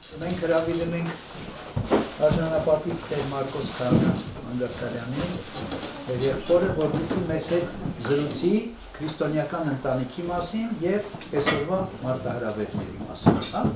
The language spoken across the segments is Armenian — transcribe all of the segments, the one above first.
մենք հրավիրել ենք արժանապատիվ Տեր Մարկոս Քահանա Անգարսարյանին, մեր եղբորը, որպեսզի մեզ հետ զրուցի քրիստոնեական ընտանիքի մասին եւ այսօրվա մարտահրավերների մասին,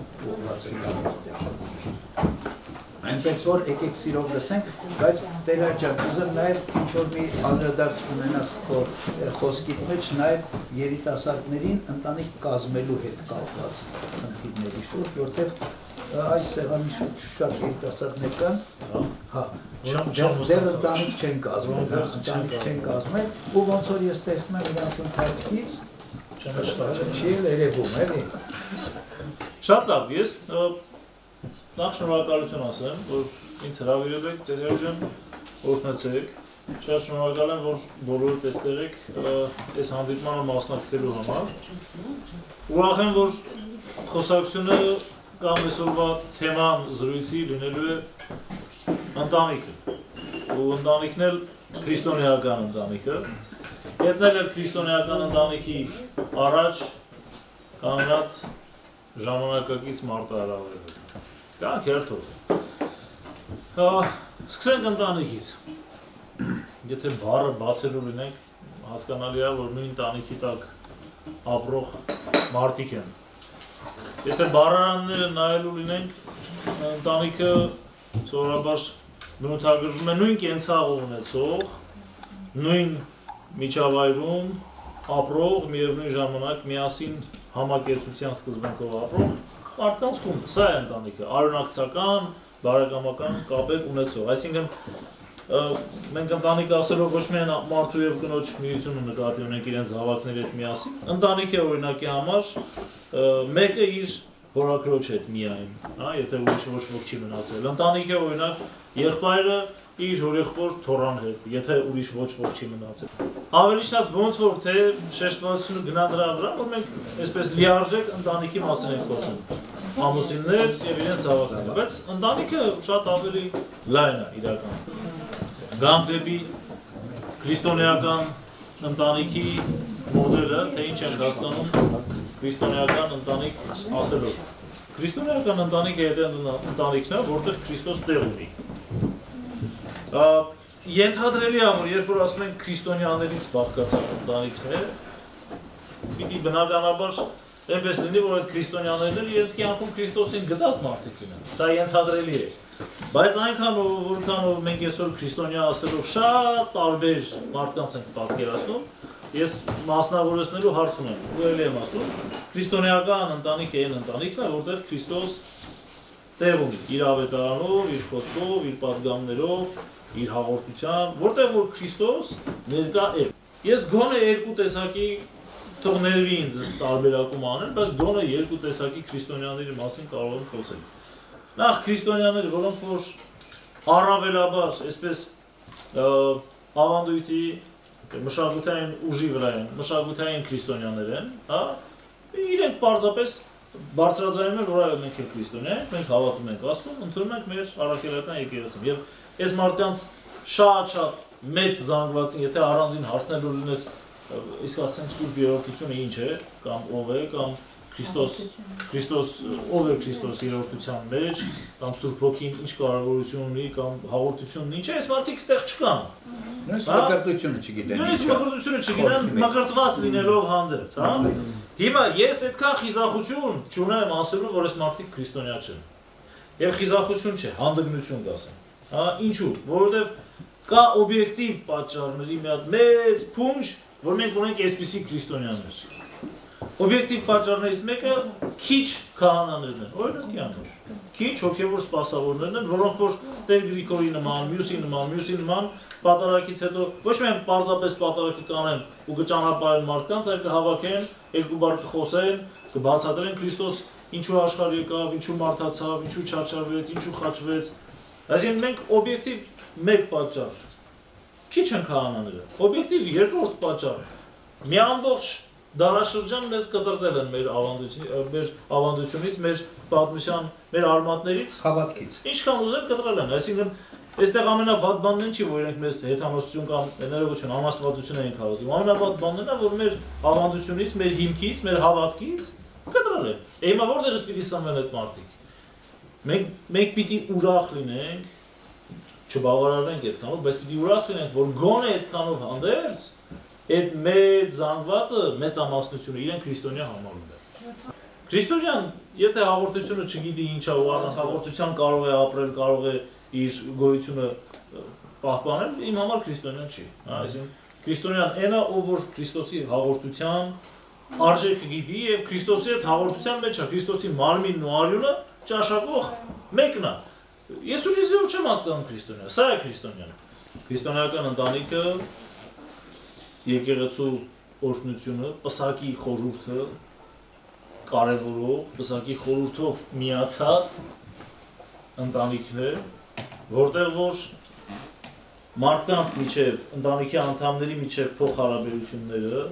այնպես որ եկեք սիրով լսենք, բայց Տեր ջան, ուզում նաեւ ինչ-որ մի անդրադարձ ունենաս խոսքիդ մեջ նաեւ երիտասարդներին ընտանիք կազմելու հետ կապված խնդիրների շուրջ, որտեղ այս սեղանի շուրջ շատ երիտասարդներ կան, դեռ ընտանիք չեն կազմել, ու ոնց որ ես տեսնում եմ իրանց ընթացքից, չի էլ երևում, էլի։ Շատ լավ, ես նախ շնորհակալություն ասեմ, որ ինձ հրավիրել եք, Տեր ջան, օրհնեցեք, շատ շնորհակալ եմ, որ բոլորը տեսել եք այս հանդիպմանը մասնակցելու համար, ուրախ եմ, որ խոսակցությունը կամ այսօրվա թեման զրույցի լինելու է ընտանիքը, ու ընտանիքն էլ քրիստոնեական ընտանիքը, հետնել էլ քրիստոնեական ընտանիքի առաջ կանգնած ժամանակակից մարտահրավերները, կանք հերթով, սկսենք ընտանիքից, եթե բառը բացելու լինենք, հասկանալի է, որ նույն ընտանիքի տակ ապրող մարդիկ են, եթե բառարանները նայելու լինենք, ընտանիքը սովորաբար բնութագրվում է նույն կենցաղ ունեցող, նույն միջավայրում ապրող, միևնույն ժամանակ միասին համակեցության սկզբունքով ապրող մարդկանց խումբ, սա է ընտանիքը, արյունակցական, բարեկամական կապեր ունեցող, այսինքն մենք ընտանիք ասելով ոչ միայն մարդու և կնոջ միությունը նկատի ունենք իրենց զավակների հետ միասին, ընտանիք է օրինակի համար մեկը իր հորաքրոջ հետ միայն, եթե ուրիշ ոչ ոք չի մնացել, ընտանիք է օրինակ եղբայրը իր հորեղբոր թոռան հետ, եթե ուրիշ ոչ ոք չի մնացել։ Ավելի շատ ոնց որ թե շեշտվածությունը գնա դրա վրա, որ մենք այսպես լիարժեք ընտանիքի մասին ենք խոսում, ամուսիններ և իրենց զավակները, բայց ընտանիքը շատ ավելի լայն է իրականում։ Գանք դեպի քրիստոնեական ընտանիքի մոդելը, թե ինչ ենք հասկանում քրիստոնեական ընտանիք ասելով։ Քրիստոնեական ընտանիքը ընտանիքն է, որտեղ Քրիստոս տեղ ունի։ Ենթադրելի է, որ երբ որ ասում ենք քրիստոնյաներից բաղկացած ընտանիքներ, պիտի բնականաբար այնպես լինի, որ այդ քրիստոնյաներն իրենց կյանքում Քրիստոսին գտած մարդիկ են։ Սա ենթադրելի է։ Բայց այնքանով, որքանով մենք այսօր քրիստոնյա ասելով շատ տարբեր մարդկանց ենք պատկերացնում, ես մասնավորեցնելու հարց ունեմ, ու էլի եմ ասում, քրիստոնեական ընտանիքը այն ընտանիքն է, որտեղ Քրիստոս տեղ ունի իր ավետարանով, իր խոսքով, իր պատգամներով, իր հաղորդությամբ, որտեղ որ Քրիստոս ներկա է։ Ես գոնե երկու տեսակի թող ներվի ինձ տարբերակում անել, բայց գոնե երկու տեսակի քրիստոնյաների մասին կարող եմ խոսել։ Նախ քրիստոնյաներ, որոնք որ առավելաբար այսպես ավանդույթի մշակութային ուժի վրա են, մշակութային քրիստոնյաներ են, իրենք պարզապես բարձրաձայնում են, որ այո մենք ենք քրիստոնյա ենք, մենք հավատում ենք Աստծուն, ընդունում ենք մեր առաքելական եկեղեցին։ Եվ այս մարդկանց շատ մեծ զանգվածին, եթե առանձին հարցնելու լինես, իսկ ասենք Սուրբ Երրորդությունը ինչ է, կամ ով է, կամ Քրիստոս, ով է Քրիստոս երրորդության մեջ, կամ Սուրբ Հոգին ինչ կարևորություն ունի, կամ հաղորդությունն ինչ է, այս մարդիկ ստեղ չկան։ Մկրտությունը չգիտեն։ Նույնիսկ մկրտությունը չգիտեն, մկրտված լինելով հանդերձ, Հիմա ես այդքան խիզախություն չունեմ ասելու, որ այս մարդիկ քրիստոնյա չեն։ Եվ խիզախություն չէ, հանդգնություն կասեմ։ Ինչու՞, որովհետև կա օբյեկտիվ պատճառների մի հատ մեծ փունջ, որ մենք ունենք այսպիսի քրիստոնյաներ։ Օբյեկտիվ պատճառներից մեկը քիչ քահանաներն են, օրինակի համար։ Քիչ հոգևոր սպասավորներն են, որոնք որ Տեր Գրիգորի նման, մյուսի նման պատարագից հետո ոչ միայն պարզապես պատարագը կանեն ու կճանապարհեն մարդկանց, այլ կհավաքեն, երկու բառ կխոսեն, կբացատրեն Քրիստոս ինչու աշխարհ եկավ, ինչու մարդացավ, ինչու չարչարվեց, ինչու խաչվեց։ Այսինքն մենք օբյեկտիվ մեկ պատճառ քիչ են քահանաները։ Օբյեկտիվ երկրորդ պատճառ մի ամբողջ դարաշրջան մեզ կտրտել են մեր ավանդությունից, մեր պատմության, մեր արմատներից, հավատքից։ Ինչքան ուզեն կտրել են, այսինքն այստեղ ամենավատ բանն ինչ չի, որ իրենք մեզ հեթանոսություն կամ ներողություն, անաստվածություն են քարոզում։ Ամենավատ բանն է, որ մեր ավանդությունից, մեր հիմքից, մեր հավատքից կտրել են։ Հիմա որտեղից պիտի սնվեն այդ մարդիկ։ Մենք պիտի ուրախ լինենք, չբավարարենք այդքանով, բայց պիտի ուրախ լինենք, որ գոնե այդքանով հանդերձ այդ մեծ զանգվածը, մեծամասնությունը իրեն քրիստոնյա համարում է։ Քրիստոնյան, եթե հաղորդությունը չգիտի ինչա ու առանց հաղորդության կարող է ապրել, կարող է իր գոյությունը պահպանել, իմ համար քրիստոնյան չի, այսինքն քրիստոնյան այնա, ով որ Քրիստոսի հաղորդության արժեքը գիտի եւ Քրիստոսի այդ հաղորդության մեջ է, Քրիստոսի մարմինն ու արյունը ճաշակող մեկն է։ Ես ուրիշ չեմ հասկանում քրիստոնյա, սա է քրիստոնյան։ Քրիստոնեական ընտանիքը, եկեղեցու օրհնությունը, պսակի խորհուրդը, կարևորող, պսակի խորհուրդով միացած ընտանիքն է, որտեղ որ մարդկանց միջև, ընտանիքի անդամների միջև փոխհարաբերությունները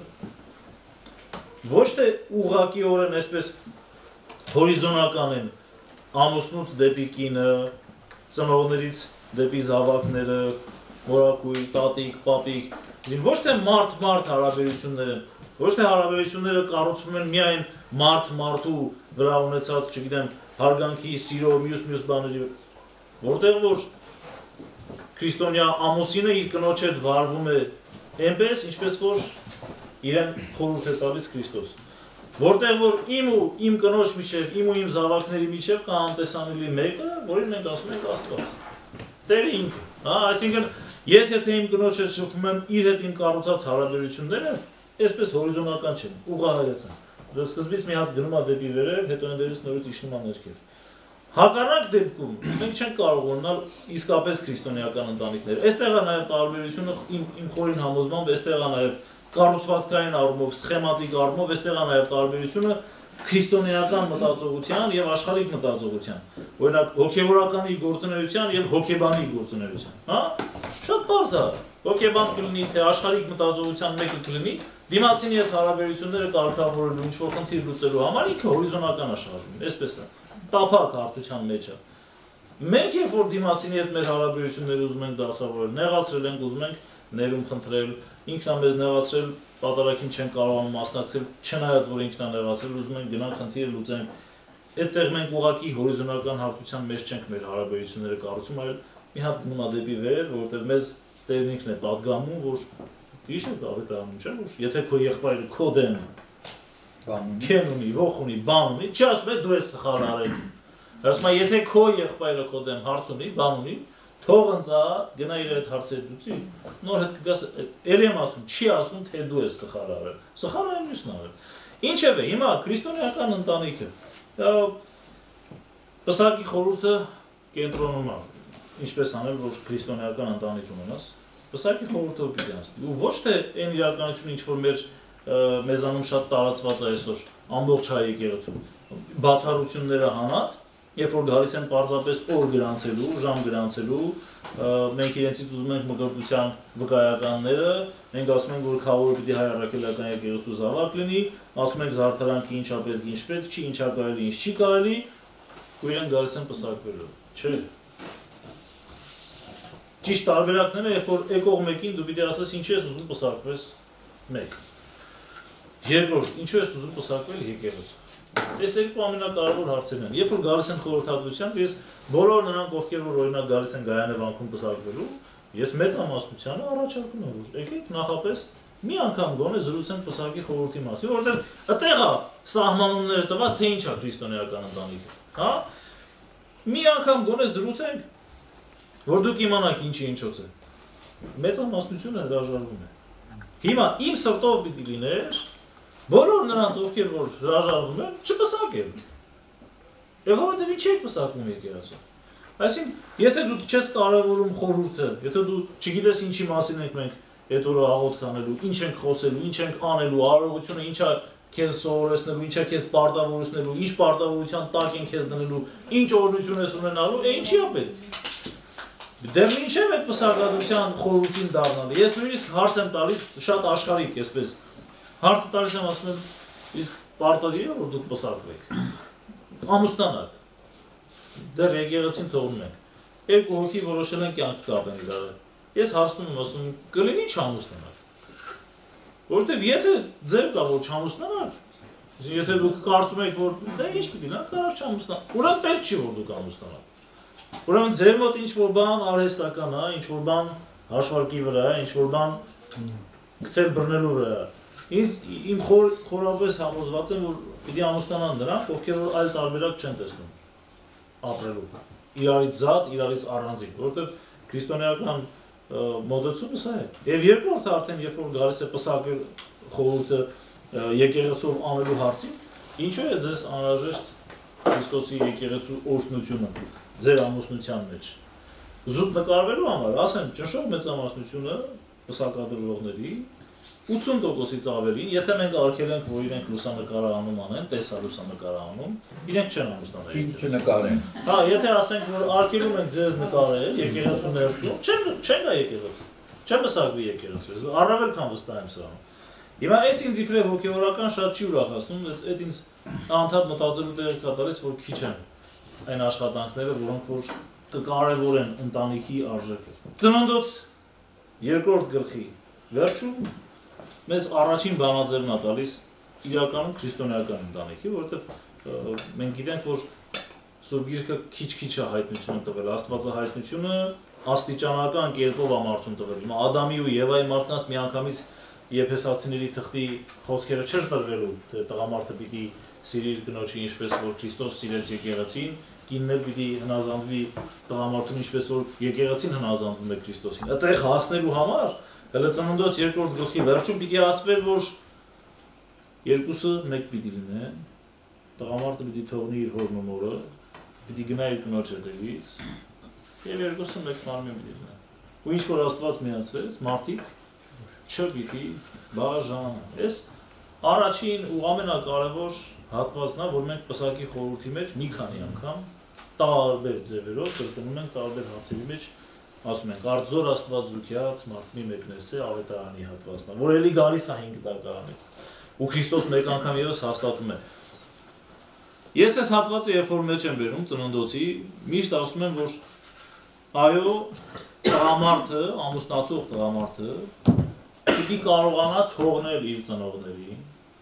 ոչ թե ուղղակիորեն այսպես հորիզոնական են, ամուսնուց դեպի կինը, ծնողներից դեպի զավակները, մորակույր, տատիկ, պապիկ, ոչ թե մարդ-մարդ հարաբերություններ են, ոչ թե հարաբերությունները կառուցվում են միայն մարդ-մարդու վրա ունեցած, չգիտեմ, հարգանքի, սիրո, մյուս բաների, որտեղ որ քրիստոնյա ամուսինը իր կնոջ հետ վարվում է այնպես, ինչպես որ իրեն խորհուրդ է տալիս Քրիստոս։ Որտեղ որ իմ ու իմ կնոջ միջև, իմ ու իմ զավակների միջև կա անտեսանելի մեկը, որին մենք ասում ենք Աստված։ Տերը ինքը, այսինքն ես եթե իմ կնոջ հետ շփվում եմ, իր հետ իմ կառուցած հարաբերությունները այսպես հորիզոնական չեն, ուղղահայաց են։ Սկզբից մի հատ գնում է դեպի վերև, հետո այնտեղից նորից իջնում է ներքև։ Հակառակ դեպքում մենք չենք կարող ունենալ իսկապես քրիստոնեական ընտանիքներ։ Այստեղ է նաև տարբերությունը իմ խորին համոզմամբ, այստեղ է նաև կառուցվածքային առումով, սխեմատիկ առումով, այստեղ է նաև տարբերությունը քրիստոնեական մտածողության եւ աշխարհիկ մտածողության։ Օրինակ հոգեվորականի գործունեության եւ հոգեբանի գործունեության, հա? Շատ բարձ է։ Հոգեբան կլինի թե աշխարհիկ մտածողության մեկը կլինի, դիմացինի հետ հարաբերությունները կարգավորելու ինչ-որ խնդիր լուծելու համար ինքը հորիզոնական աշխարհում, այսպես է։ Տափակ հարթության մեջ է։ Մենք երբ որ դիմացինի հետ մեր հարաբերությունները ուզում ենք դասավորել, նեղացրել ենք, ուզում ենք ներում խնդրել, ինքն է մեզ նեղացրել, պատարագին չեն կարողանում մասնակցել, չնայած որ ինքն է նեղացրել, ուզում ենք գնանք խնդիրը լուծենք։ Այդտեղ մենք ուղղակի հորիզոնական հարթության մեջ չենք մեր հարաբերությունները կառուցում, այլ մի հատ գնում է դեպի վեր, որովհետև մեզ Տերն ինքն է պատգամում, որ գիշ է գավետանում, չէ՞ որ եթե քո եղբայրը քո դեմ քեն ունի, ոխ ունի, բան ունի, չի ասում է դու ես սխալ արել։ Ասում է եթե քո եղբայրը քո դեմ հարց ունի, բան ունի, թող ընծա, գնա իր այդ հարցերը լուծի, նոր հետ կգաս, էլի եմ ասում, չի ասում թե դու ես սխալ արել։ Սխալը այն մյուսն արել։ Ինչևէ, հիմա քրիստոնեական ընտանիքը պսակի խորհուրդը կենտրոնում է, ինչպես անել, որ քրիստոնեական ընտանիք ունենաս, պսակի խորհուրդը պիտի անցնի։ Ու ոչ թե այն իրականությունը, ինչ որ մեզանում շատ տարածված է այսօր ամբողջ հայ եկեղեցում, բացառությունները հանած, երբ որ գալիս են պարզապես օր գրանցելու, ժամ գրանցելու, մենք իրենցից ուզում ենք մկրտության վկայականները, մենք ասում ենք, որ քավորը պիտի հայ առաքելական եկեղեցու զավակ լինի, ասում ենք զարդարանքը ինչա պետք, ինչ պետք չի, ինչա կարելի, ինչ չի կարելի, ու իրենք գալիս են պսակվելու, չէ։ Ճիշտ տարբերակները, երբ որ եկող մեկին դու պիտի ասես ինչու ես ուզում պսակվես մեկ։ Երկրորդ, ինչու ես ուզում պսակվել եկեղեցու։ Այս երկու ամենակարևոր հարցերն են։ Երբ որ գալիս են խորհրդատվությամբ, ես բոլոր նրանք, ովքեր որ օրինակ գալիս են Գայանե վանքում պսակվելու, ես մեծամասնությանը առաջարկում եմ, որ եկեք նախապես մի անգամ գոնե զրուցենք պսակի խորհրդի մասին, որովհետև այդտեղ է սահմանումները տված, թե ինչ է քրիստոնեական ընտանիքը, հա։ Մի անգամ գոնե զրուցենք, որ դուք իմանաք ինչի ինչոց է։ Մեծամասնությունը հրաժարվում է։ Հիմա իմ սրտով պիտի լիներ բոլոր նրանց, ովքեր որ հրաժարվում են, չպսակեն։ Եվ որովհետև ինչի եք պսակվում եկեղեցով։ Այսինքն, եթե դու չես կարևորում խորհուրդը, եթե դու չգիտես ինչի մասին ենք մենք այդ օրը աղոթք անելու, ինչ ենք խոսելու, ինչ ենք անելու, արարողությունը ինչ է քեզ սովորեցնելու, ինչ է քեզ պարտավորեցնելու, ինչ պարտավորության տակ են քեզ դնելու, ինչ օրհնություն ես ունենալու, ինչի է պետք։ Դեռ մինչև այդ պսակադրության խորհրդին դառնալը, ես նույնիսկ հարց եմ տալիս շատ աշխարհիկ այսպես։ Հարցը տալիս եմ ասում եմ, իսկ պարտադիր է որ դուք պսակվեք։ Ամուսնանաք։ Դեռ եկեղեցին թողնում ենք։ Երկու հոգի որոշել են կյանք կապեն իրար։ Ես հարցնում եմ ասում կլինի չամուսնանալ։ Որովհետև եթե ձեր կա որ չամուսնանալ, Եթե դուք կարծում եք, որ դա ինչ պիտի նա կարճ ամուսնան, ուրեմն պետք չի որ դուք ամուսնանաք։ Ուրեմն ձեր մոտ ինչ որ բան արհեստական է, ինչ որ բան հաշվարկի վրա է, ինչ որ բան գցել բռնելու վրա է։ Իմ խորապես համոզված եմ, որ պիտի ամուսնանան նրանք, ովքեր որ այլ տարբերակ չեն տեսնում ապրելու։ Իրարից զատ, իրարից առանձին, որովհետև քրիստոնեական մոդեցումը սա է։ Եվ երկրորդը արդեն երբ որ գալիս է պսակել խորհուրդը եկեղեցով անելու հարցին, ինչու է ձեզ անհրաժեշտ Քրիստոսի եկեղեցու օրհնությունը ձեր ամուսնության մեջ։ Զուտ նկարվելու համար, ասեմ, ճնշող մեծամասնությունը պսակադրողների 80%-ից ավելին, եթե մենք արգել ենք, որ իրենք լուսանկարահանում անեն, տեսալուսանկարահանում, իրենք չեն ամուսնանալ։ Ինչ նկարեն։ Հա, եթե ասենք, որ արգելում ենք ձեզ նկարել եկեղեցու ներսում, չեն գա եկեղեցի, չեն պսակվի եկեղեցու, առավել քան վստահ եմ սրանում։ Հիմա այս ինձ իբրև հոգևորական շատ չի ուրախացնում, այդ ինձ անդադ մտածելու տեղի կա տալիս, որ քիչ են այն աշխատանքները, որոնք որ կկարևորեն ընտանիքի արժեքը։ Ծննդոց երկրորդ գլխի վերջում մեզ առաջին բանաձևն է տալիս իրականում քրիստոնեական ընտանիքի, որովհետև մենք գիտենք, որ Սուրբ Գիրքը քիչ-քիչ է հայտնություն տվել, Աստվածահայտնությունը աստիճանական կերպով է մարդուն տվել։ Հիմա Ադամի ու Եվայի մարդկանց միանգամից Եփեսացիների թղթի խոսքերը չէր տրվելու, թե տղամարդը պիտի սիրի իր կնոջը ինչպես որ Քրիստոս սիրեց եկեղեցին, կինն էլ պիտի հնազանդվի տղամարդուն ինչպես որ եկեղեցին հնազանդվում է Քրիստոսին։ Այդտեղ հասնելու համար հələ ծննդոց երկրորդ գլխի վերջում պիտի ասվեր, որ երկուսը մեկ պիտի լինեն, տղամարդը պիտի թողնի իր հորն ու մորը, պիտի գնա իր կնոջ հետևից, եւ երկուսը մեկ մարմին պիտի լինեն։ Ու ինչ որ Աստված միացրեց, մարդիկ չպիտի բաժան։ Այս առաջին ու ամենակարևոր հատվածն է, որ մենք պսակի խորհրդի մեջ մի քանի անգամ տարբեր ձևերով կրկնում ենք տարբեր հարցերի մեջ, ասում ենք արձոր Աստված զուգյաց մարդմի մեկնեսե ավետարանի հատվածն է, որ էլի գալիս է 5 տականից։ Ու Քրիստոս մեկ անգամ եւս հաստատում է։ Ես այս հատվածը երբ որ մեջ եմ բերում ծննդոցի, միշտ ասում եմ, որ այո, տղամարդը, ամուսնացող տղամարդը պիտի կարողանա թողնել իր ծնողներին,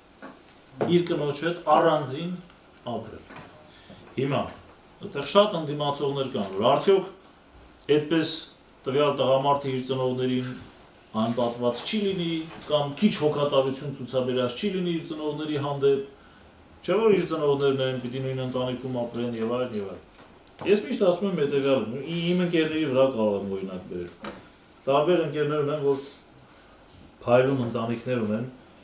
իր կնոջ հետ առանձին ապրել։ Հիմա, այդտեղ շատ ընդդիմացողներ կան, որ արդյոք այդպես տվյալ տղամարդը իր ծնողներին անպատված չի լինի, կամ քիչ հոգատարություն ցուցաբերած չի լինի իր ծնողների հանդեպ, չէ՞ որ իր ծնողներն են, պիտի նույն ընտանիքում ապրեն եւ այլն եւ այլն։ Ես միշտ ասում եմ հետեւյալը, իմ ընկերների վրա կարող եմ օրինակ բերել։ Տարբեր ընկերներ ունեն, որ փայլուն ընտանիքներ ունեն,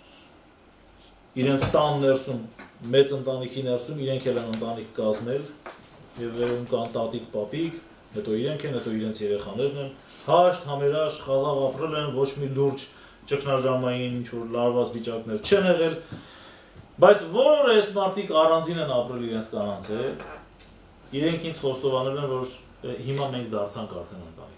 իրենց տան ներսում, մեծ ընտանիքի ներսում իրենք էլ են ընտանիք կազմել եւ վերում կան տատիկ, պապիկ, հետո իրենք են, հետո իրենց երեխաներն են, հաշտ, համերաշ, խաղաղ ապրել են, ոչ մի լուրջ ճգնաժամային ինչ-որ լարված վիճակներ չեն եղել, բայց որ այս մարդիկ առանձին են ապրել իրենց կանանց հետ, իրենք ինձ խոստովանել են, որ հիմա մենք դարձանք արդեն ընտանիք։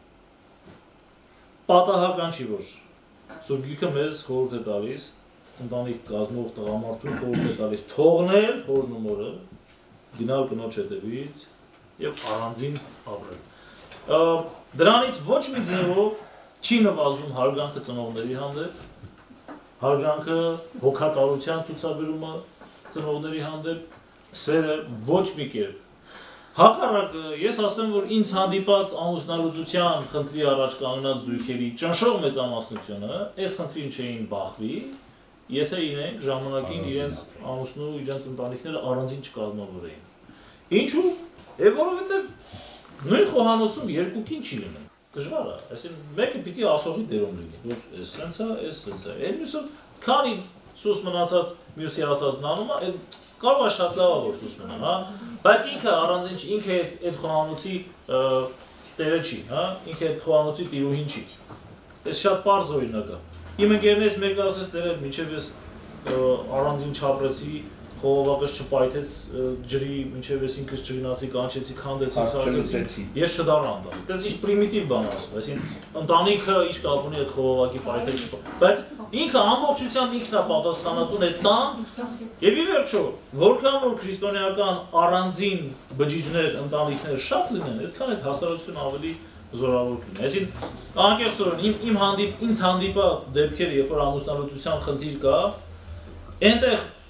Պատահական չի, որ Սուրբ Գիրքը մեզ խորհուրդ է տալիս, ընտանիք կազմող տղամարդուն խորհուրդ է տալիս թողնել հորն ու մորը, գնալ կնոջ հետևից եւ առանձին ապրել։ Դրանից ոչ մի ձևով չի նվազում հարգանքը ծնողների հանդեպ, հարգանքը հոգատարության ցուցաբերումը ծնողների հանդեպ, սերը ոչ մի կերպ։ Հակառակը, ես ասեմ, որ ինձ հանդիպած ամուսնալուծության խնդրի առաջ կանգնած զույգերի ճնշող մեծամասնությունը այս խնդրին չէին բախվի, եթե իրենք ժամանակին իրենց ամուսնու իրենց ընտանիքները առանձին չկազմավորեին։ Ինչու՞։ Որովհետև նույն խոհանոցում երկուքին չի լինում։ Դժվար է, այսինքն մեկը պիտի ասողի դերում լինի, որ էս սենց է, էս սենց է։ Այդ մյուսը քանի սուս մնացած մյուսի ասածն անում է, կարող է շատ լավ է որ սուս մնան, հա, բայց ինքը առանձին չի, ինքը այդ խոհանոցի տերը չի, հա, ինքը այդ խոհանոցի տիրուհին չի։ Այս շատ պարզ օրինակ է։ Իմ ընկերներից մեկը ասեց դերը մինչև ես առանձին չապրեցի, խողովակս չպայթեց ջրի, մինչև ես ինքս չգնացի, կանչեցի, քանդեցի, սարքեցի, ես չդառա ընտանիք։ Դες ինչ պրիմիտիվ բան ասում, այսինքն ընտանիքը ինչ կապ ունի այդ խողովակի պայթել չպայթել, բայց ինքը ամբողջությամբ ինքն է պատասխանատուն այդ տան, եւ ի վերջո, որքան որ քրիստոնեական առանձին բջիջներ, ընտանիքներ շատ լինեն, այդքան այդ հասարակությունը ավելի զորավոր կլինի։ Այսինքն անկեղծորեն ինձ հանդիպած դեպքերը, երբ որ ամուսնալուծության խնդիր կա, այնտեղ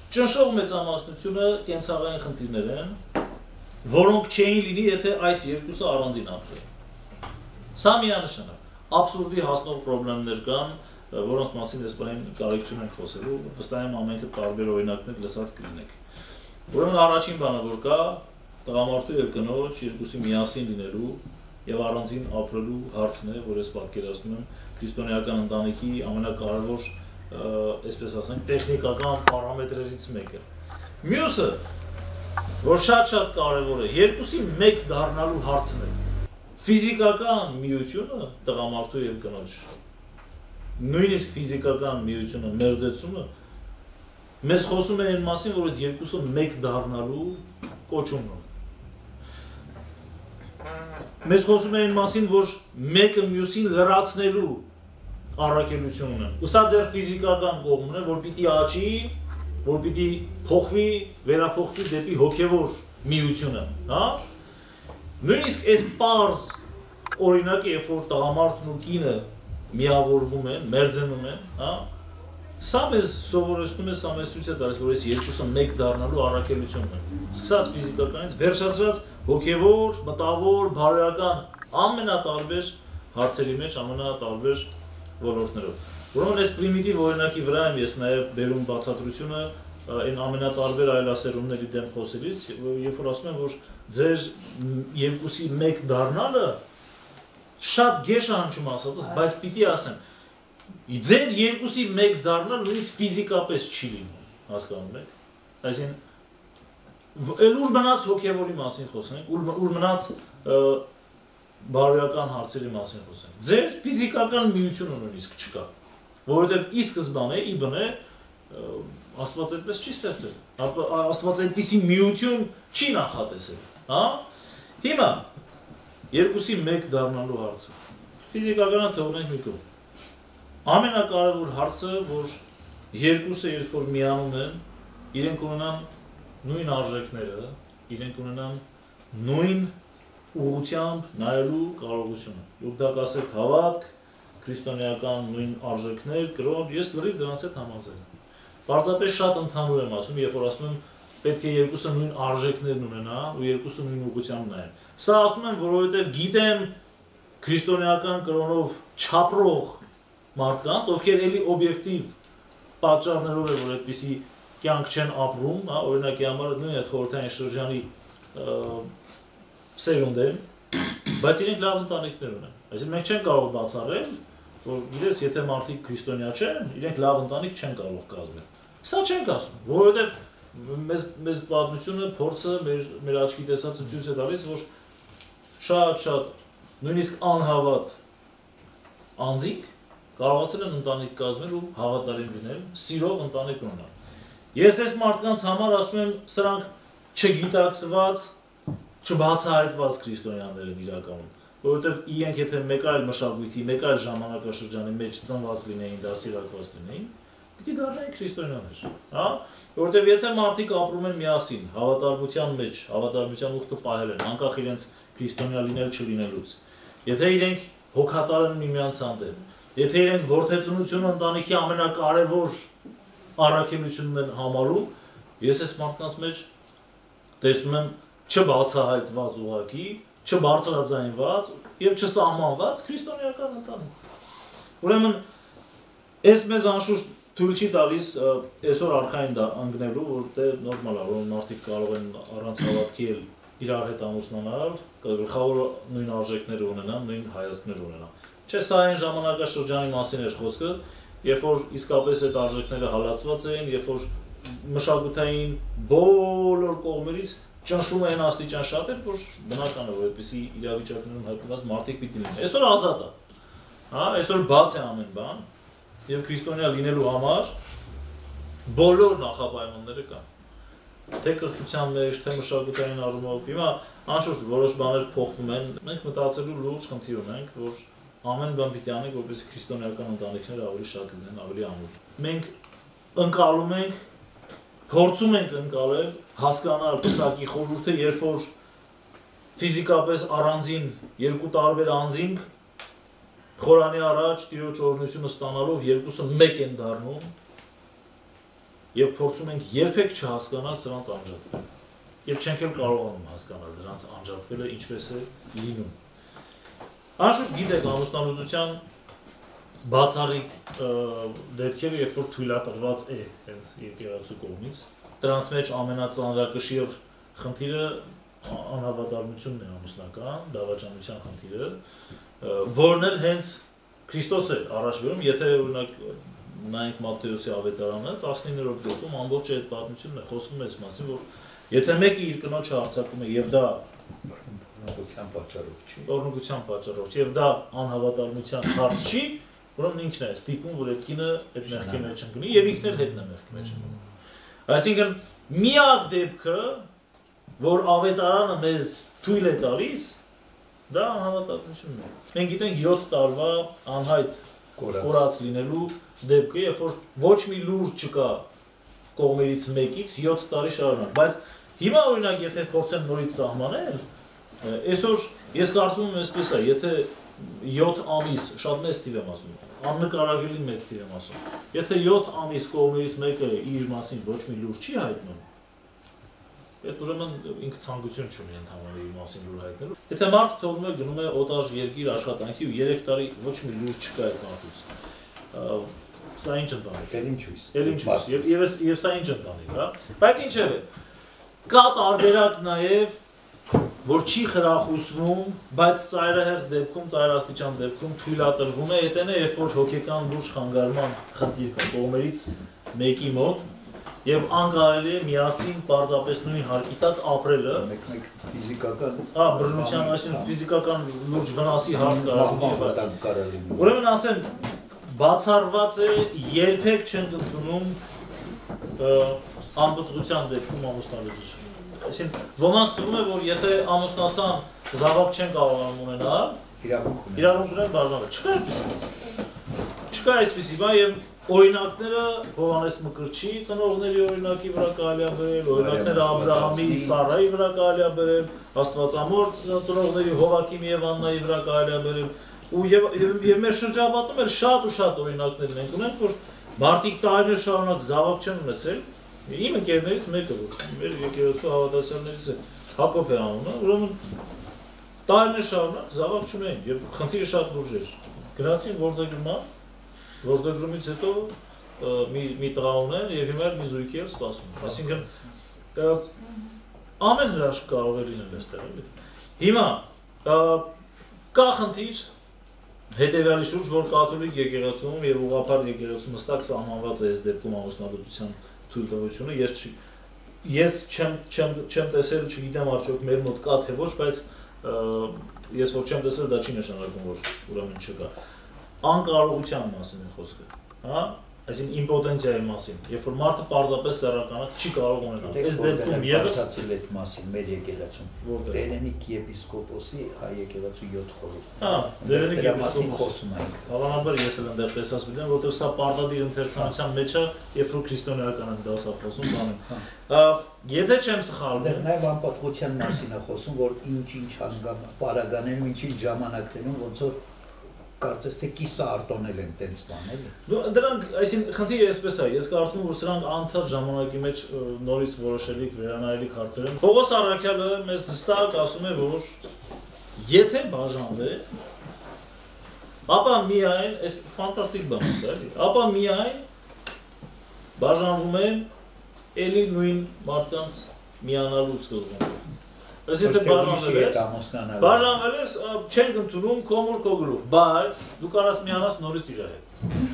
ճնշող մեծամասնությունը կենցաղային խնդիրներ են, որոնք չէին լինի, եթե այս երկուսը առանձին ապրեին։ Սա միանշանակ աբսուրդի հասնող խնդիրներ կան, որոնց մասին այս բանին կարիքություն ենք խոսելու, վստահ եմ ամենքը տարբեր օրինակներ լսած կլինեք։ Ուրեմն առաջին բանը որ կա, տղամարդու եւ կնոջ երկուսի միասին լինելու եւ առանձին ապրելու հարցն է, որ ես պատկերացնում եմ քրիստոնեական ընտանիքի ամենակարևոր, այսպես ասենք, տեխնիկական պարամետրերից մեկը։ Մյուսը, որ շատ կարևոր է, երկուսի մեկ դառնալու հարցն է։ Ֆիզիկական միությունը տղամարդու եւ կնոջ, նույնիսկ ֆիզիկական միությունը մերձեցումը մեզ խոսում է այն մասին, որ այդ երկուսը մեկ դառնալու կոչումն ունի։ Մեզ խոսում է այն մասին, որ մեկը մյուսին լրացնելու առաքելությունն է։ Ու սա դեռ ֆիզիկական կողմն է, որ պիտի աճի, որ պիտի փոխվի, վերափոխվի դեպի հոգևոր միությունը, հա։ Նույնիսկ այս պարզ օրինակը, երբ որ տղամարդն ու կինը միավորվում են, մերձենում են, հա, սա մեզ սովորեցնում է, սա մեզ ցույց է տալիս, որ այս երկուսը մեկ դառնալու առաքելությունն է։ Սկսած ֆիզիկականից, վերջացրած հոգևոր, մտավոր, բարոյական ամենատարբեր հարցերի մեջ, ամենատարբեր ոլորտներով։ Ուրեմն այս պրիմիտիվ օրինակի վրա եմ ես նաև բերում բացատրությունը այն ամենատարբեր այլասերումների դեմ խոսելիս, երբ որ ասում եմ, որ ձեր երկուսի մեկ դառնալը շատ գեշ է հնչում ասածս, բայց պիտի ասեմ, ձեր երկուսի մեկ դառնալ նույնիսկ ֆիզիկապես չի լինում, հասկանում եք։ Այսինքն ուր մնաց հոգևորի մասին խոսենք, ուր մնաց բարոյական հարցերի մասին խոսենք։ Ձեր ֆիզիկական միությունը նույնիսկ չկա, որովհետև ի սկզբանե ի բնե Աստված այդպես չի ստեղծել, Աստված այդպիսի միություն չի նախատեսել, հա։ Հիմա երկուսի մեկ դառնալու հարցը։ Ֆիզիկականը թողնենք մի կողմ։ Ամենակարևոր հարցը, որ երկուսը երբ որ միանում են, իրենք ունենան նույն արժեքները, իրենք ունենան նույն ուղղությամբ նայելու կարողությունը։ Դուք դա կասեք հավատք, քրիստոնեական նույն արժեքներ, կրոն, ես լրիվ դրանց հետ համաձայն եմ։ Պարզապես շատ ընդհանուր եմ ասում, երբ որ ասում եմ պետք է երկուսը նույն արժեքներն ունենա ու երկուսը նույն ուղղությամբ նայեն։ Սա ասում եմ, որովհետև գիտեմ քրիստոնեական կրոնով չապրող մարդկանց, ովքեր էլի օբյեկտիվ պատճառներով է, որ այդպիսի կյանք չեն ապրում, հա, օրինակի համար նույն այդ խորհրդային շրջանի սերունդ են, բայց իրենք լավ ընտանիքներ ունեն։ Այսինքն մենք չենք կարող բացառել, որ գիտես, եթե մարդիկ քրիստոնյա չեն, իրենք լավ ընտանիք չեն կարող կազմել։ Սա չենք ասում, որովհետև մեզ պատմությունը, փորձը, մեր աչքի տեսածը ցույց է տալիս, որ շատ նույնիսկ անհավատ անձիկ կարողացել են ընտանիք կազմել ու հավատարիմ լինել, սիրող ընտանիք ունենալ։ Ես այս մարդկանց համար ասում եմ, սրանք չգիտակցված, չբացահայտված քրիստոնյաներ են իրականում, որովհետև իրենք եթե մեկ այլ մշակույթի, մեկ այլ ժամանակաշրջանի մեջ ծնված լինեին, դաստիարակված լինեին, պիտի դառնային քրիստոնյաներ, հա, որովհետև եթե մարդիկ ապրում են միասին, հավատարմության մեջ, հավատարմության ուխտը պահել են, անկախ իրենց քրիստոնյա լինել չլինելուց, եթե իրենք հոգատար են միմյանց հանդեպ, եթե իրենք որդեծունությունը ընտանիքի ամենակարևոր առաքելությունն են համարում, ես այս մարդկանց մեջ տեսնում եմ չբացահայտված ուղղակի, չբարձրաձայնված եւ չսահմանված քրիստոնեական ընտանիք։ Ուրեմն այս մեզ անշուշտ թույլ չի տալիս այսօր արխային անգնելու, որտեղ նորմալ է, որ մարդիկ կարող են առանց հավատքի իրար հետ ամուսնանալ, գլխավոր նույն արժեքները ունենան, նույն հայացքները ունենան։ Չէ, սա այն ժամանակաշրջանի մասին էր խոսքը, երբ որ իսկապես այդ արժեքները հալածված էին, երբ որ մշակութային բոլոր կողմերից ճնշում էին աստիճան շատ էր, որ բնական է, որ այդպիսի իրավիճակներում հայտնված մարդիկ պիտի լինեն։ Այսօր ազատ է, հա, այսօր բաց է ամեն բան, եւ քրիստոնյա լինելու համար բոլոր նախապայմանները կան։ Թե կրթության մեջ, թե մշակութային առումով, հիմա անշուշտ որոշ բաներ փոխվում են, մենք մտածելու լուրջ խնդիր ունենք, որ ամեն բան պիտի անենք, որպեսզի քրիստոնեական ընտանիքները ավելի շատ լինեն, ավելի ամուր։ Մենք ընկալում ենք, փորձում ենք ընկալել, հասկանալ պսակի խորհուրդը, երբ որ ֆիզիկապես առանձին երկու տարբեր անձինք խորանի առաջ Տիրոջ օրհնությունը ստանալով երկուսը մեկ են դառնում, եւ փորձում ենք երբեք չհասկանալ սրանց անջատվել։ Եվ չենք էլ կարողանում հասկանալ դրանց անջատվելը ինչպես է լինում։ Անշուշտ գիտեք ամուսնալուծության բացառիկ դեպքերը, երբ որ թույլատրված է հենց եկեղեցու կողմից, դրանց մեջ ամենածանրակշիռ խնդիրը անհավատարմությունն է ամուսնական, դավաճանության խնդիրը, որն էլ հենց Քրիստոս է առաջ բերում, եթե օրինակ նայենք Մատթեոսի ավետարանը 19-րդ գլխում ամբողջ այդ պատմությունն է խոսում այս մասին, որ եթե մեկը իր կնոջը հարձակում է եւ դա օրհնության պատճառով չի, եւ դա անհավատարմության հարց չի, ուրեմն ինքն է ստիպում, որ այդ կինը այդ մեղքի մեջ ընկնի եւ ինքն էլ հետն է մեղքի մեջ ընկնում։ Այսինքն միակ դեպքը, որ ավետարանը մեզ թույլ է տալիս, դա անհավատարմությունն է։ Մենք գիտենք 7 տարվա անհայտ կորած լինելու դեպքը, երբ որ ոչ մի լուր չկա կողմերից մեկից 7 տարի շարունակ, բայց հիմա օրինակ եթե փորձեմ նորից սահմանել, այսօր ես կարծում եմ այսպես է, եթե 7 ամիս, շատ մեծ թիվ եմ ասում, աննկարագրելի մեծ թիվ եմ ասում, եթե 7 ամիս կողմերից մեկը իր մասին ոչ մի լուր չի հայտնում, այդ ուրեմն ինքը ցանկություն չունի ընդհանրապես իր մասին լուր հայտնելու։ Եթե մարդը թողնում է գնում է օտար երկիր աշխատանքի ու 3 տարի ոչ մի լուր չկա այդ մարդուց, սա ինչ ընտանիք է։ Եվ սա ինչ ընտանիք, հա։ Բայց ինչև է։ Կա տարբերակ նաև, որ չի խրախուսվում, բայց ծայրահեղ դեպքում, ծայրաստիճան դեպքում թույլատրվում է, այդ է, երբ որ հոգեկան լուրջ խանգարման խնդիր կա կողմերից մեկի մոտ, եւ անկարելի է միասին պարզապես նույն հարկի տակ ապրելը, մեկ ֆիզիկական, բռնության, այսինքն ֆիզիկական լուրջ վնասի հարց կարող լինի։ Ուրեմն ասեմ, բացառված է երբեք չեն ընդունում անպտղության դեպքում ամուսնալուծություն։ Այսինքն ոմանց թվում է, որ եթե ամուսնացան զավակ չեն կարողանում ունենալ, իրավունք ունեն բաժանվել։ Չկա այսպիսի բան եւ օրինակները Հովհաննես Մկրտչի ծնողների օրինակի վրա կարելի է բերել, օրինակները Աբրահամի, Սարայի վրա կարելի է բերել, Աստվածամոր ծնողների Հովակիմի եւ Աննայի վրա կարելի է բերել, ու եւ մեր շրջապատում էլ շատ օրինակներ մենք ունենք, որ մարդիկ տարիներ շարունակ զավակ չեն ունեցել։ Իմ ընկերներից մեկը, որ մեր եկեղեցու հավատացյալներից է, Հակոբ է անունը, ուրեմն տարիներ շարունակ զավակ չունեն եւ խնդիրը շատ լուրջ էր։ Գնացին որդեգրումից հետո մի տղա ունեն եւ հիմա մի զույգի էլ սպասում։ Այսինքն ամեն հրաշք կարող է լինել այստեղ։ Հիմա կա խնդիր հետևյալի շուրջ, որ կաթոլիկ եկեղեցում եւ ուղղափառ եկեղեցում հստակ սահմանված է այս դեպքում ամուսնալուծության թույլտվությունը, ես չեմ տեսել, չգիտեմ արդյոք մեր մոտ կա թե ոչ, բայց ես որ չեմ տեսել, դա չի նշանակում, որ ուրեմն չկա։ Անկարողության մասին է խոսքը, հա, այսինքն իմպոտենցիայի մասին, երբ որ մարդը պարզապես սեռականակ չի կարող ունենալ։ Այս դեպքում եւս այդ մասին մեր եկեղեցում Դերենիկ եպիսկոպոսի հայ եկեղեցու 7 խորհուրդ։ Հա, Դերենիկ եպիսկոպոսի խոսում ենք։ Հավանաբար ես էլ այնտեղ տեսած միտեմ, որովհետեւ սա պարտադիր ընթերցանության մեջ է, երբ որ քրիստոնեական են դասա խոսում բանում։ Եթե չեմ սխալվում, նաև անպատվության մասին է խոսում, որ ինչ պարագաներում, ինչ ժամանակներում ոնց որ կարծես թե կիսա արտոնել են տենց բան, էլի։ Դրանք, այսինքն խնդիրը այսպես է, ես կարծում եմ, որ սրանք անընդհատ ժամանակի մեջ նորից որոշելիք, վերանայելիք հարցեր են։ Պողոս առաքյալը մեզ հստակ ասում է, որ եթե բաժանվե, ապա միայն, այս ֆանտաստիկ բան է, էլի, ապա միայն բաժանվում են էլի նույն մարդկանց միանալու սկզբում։ Այս եթե բաժանվել ես, չենք ընդունում քո մոր քո գլուխ, բայց դու կարաս միանաս նորից իր հետ։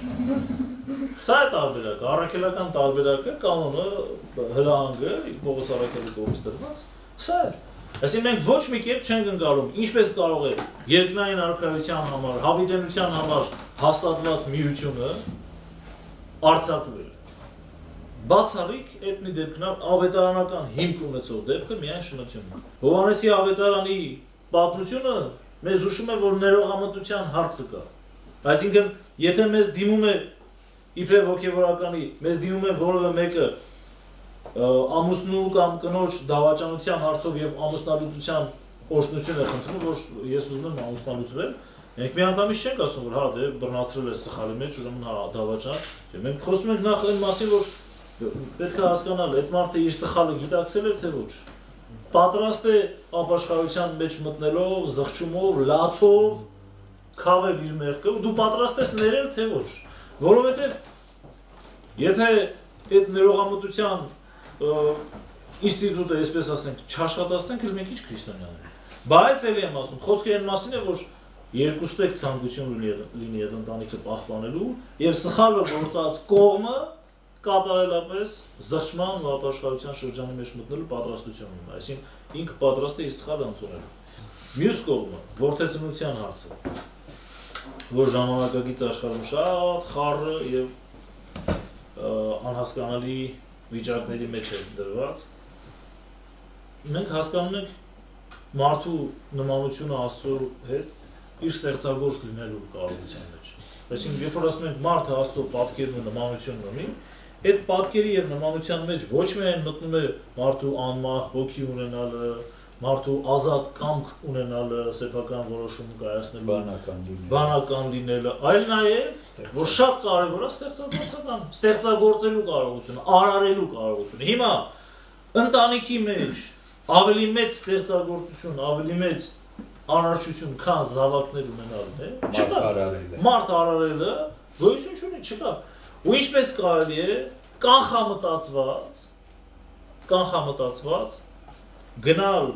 Սա է տարբերակը, առաքելական տարբերակը, կանոնը, հրահանգը, Պողոս առաքյալի կողմից տրված, սա է։ Այսինքն մենք ոչ մի կերպ չենք ընկալում, ինչպես կարող է երկնային արքայության համար, հավիտենության համար հաստատված միությունը արձակվել։ Բացառիկ այդ մի դեպքն ավետարանական հիմք ունեցող դեպքը միայն շնությունն է։ Հովհաննեսի ավետարանի պատմությունը մեզ հուշում է, որ ներողամտության հարցը կա։ Այսինքն, եթե մեզ դիմում է իբրև հոգևորականի, մեզ դիմում է որևէ մեկը ամուսնու կամ կնոջ դավաճանության հարցով եւ ամուսնալուծության օրհնություն է խնդրում, որ ես ուզում եմ ամուսնալուծվել, մենք միանգամից չենք ասում, որ հա դե բռնացրել է սխալի մեջ, ուրեմն հա դավաճան։ Մենք խոսում ենք նախ այն մասին, որ պետք է հասկանալ, այդ մարդը իր սխալը գիտակցել է թե ոչ։ Պատրաստ է ապաշխարության մեջ մտնելով, զղջումով, լացով, քավել իր մեղքը, դու պատրաստ ես ներել թե ոչ։ Որովհետև եթե այդ ներողամտության ինստիտուտը, այսպես ասենք, չաշխատացնենք, էլ մենք ինչ քրիստոնյաներ։ Բայց էլի եմ ասում, խոսքը այն մասին է, որ երկուստեք ցանկություն լինի այդ ընտանիքը պահպանելու եւ սխալը գործած կողմը կատարելապես զղջման ու ապաշխարության շրջանի մեջ մտնելու պատրաստություն ունի, այսինքն ինքը պատրաստ է իր սխալը ընդունելու։ Մյուս կողմը որդեցնության հարցը, որ ժամանակակից աշխարհում շատ խառը եւ անհասկանալի վիճակների մեջ է դրված։ Մենք հասկանում ենք մարդու նմանությունը Աստծո հետ իր ստեղծագործ լինելու կարողության մեջ։ Այսինքն, երբ որ ասում ենք մարդը Աստծո պատկերն ու նմանությունն ունի, այդ պատկերի եւ նմանության մեջ ոչ միայն մտնում է մարդու անմահ հոգի ունենալը, մարդու ազատ կամք ունենալը, սեփական որոշում կայացնելու, բանական լինելը, այլ նաեւ որ շատ կարեւոր է ստեղծագործելու կարողությունը, արարելու կարողությունը։ Հիմա ընտանիքի մեջ ավելի մեծ ստեղծագործություն, ավելի մեծ արարչություն, քան զավակներ ունենալն է, չկա։ Մարդ արարելը գոյություն չունի, չկա։ Ու ինչպես կարելի է կանխամտածված գնալ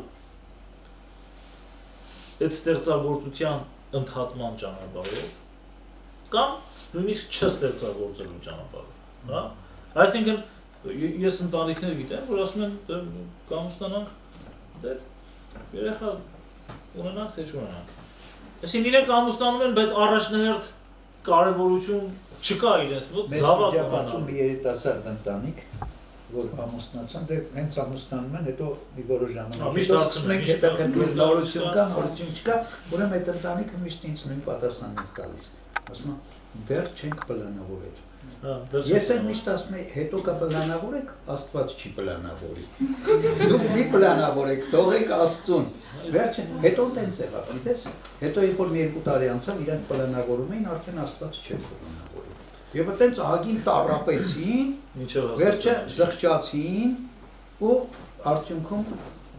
այդ ստեղծագործության ընդհատման ճանապարհով կամ նույնիսկ չստեղծագործելու ճանապարհով, հա։ Այսինքն ես ընտանիքներ գիտեմ, որ ասում են կամ ստանանք դե երեխա ունենանք թե չունենանք։ Այսինքն իրենք ամուսնանում են, բայց առաջնահերթ կարևորություն չկա իրենց մոտ զավակ ունենալու։ Մի երիտասարդ ընտանիք, որ ամուսնացան, դե հենց ամուսնանում են, հետո մի որոշ ժամանակ միշտ մենք հետաքրքրել նորություն կա, նորություն չկա, ուրեմն այդ ընտանիքը միշտ ինձ նույն պատասխանն է տալիս։ Ասում եմ, դեռ չենք պլանավորել։ Ես էլ միշտ ասում եմ, հետո կպլանավորեք, Աստված չի պլանավորի։ Դուք մի պլանավորեք, թողեք Աստծուն։ Վերջը հետո տենց եղավ, գիտես։ Հետո երբ որ մի 2 տարի անցավ, իրանք պլանավորում էին, արդեն Աստված չէր պլանավորի։ Եվ այդտենց ահագին տառապեցին, վերջը զղջացին ու արդյունքում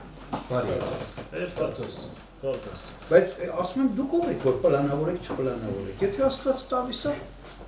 բարի։ Բայց ասում եմ, դուք ով եք, որ պլանավորեք, չպլանավորեք։ Եթե Աստված տալիս է,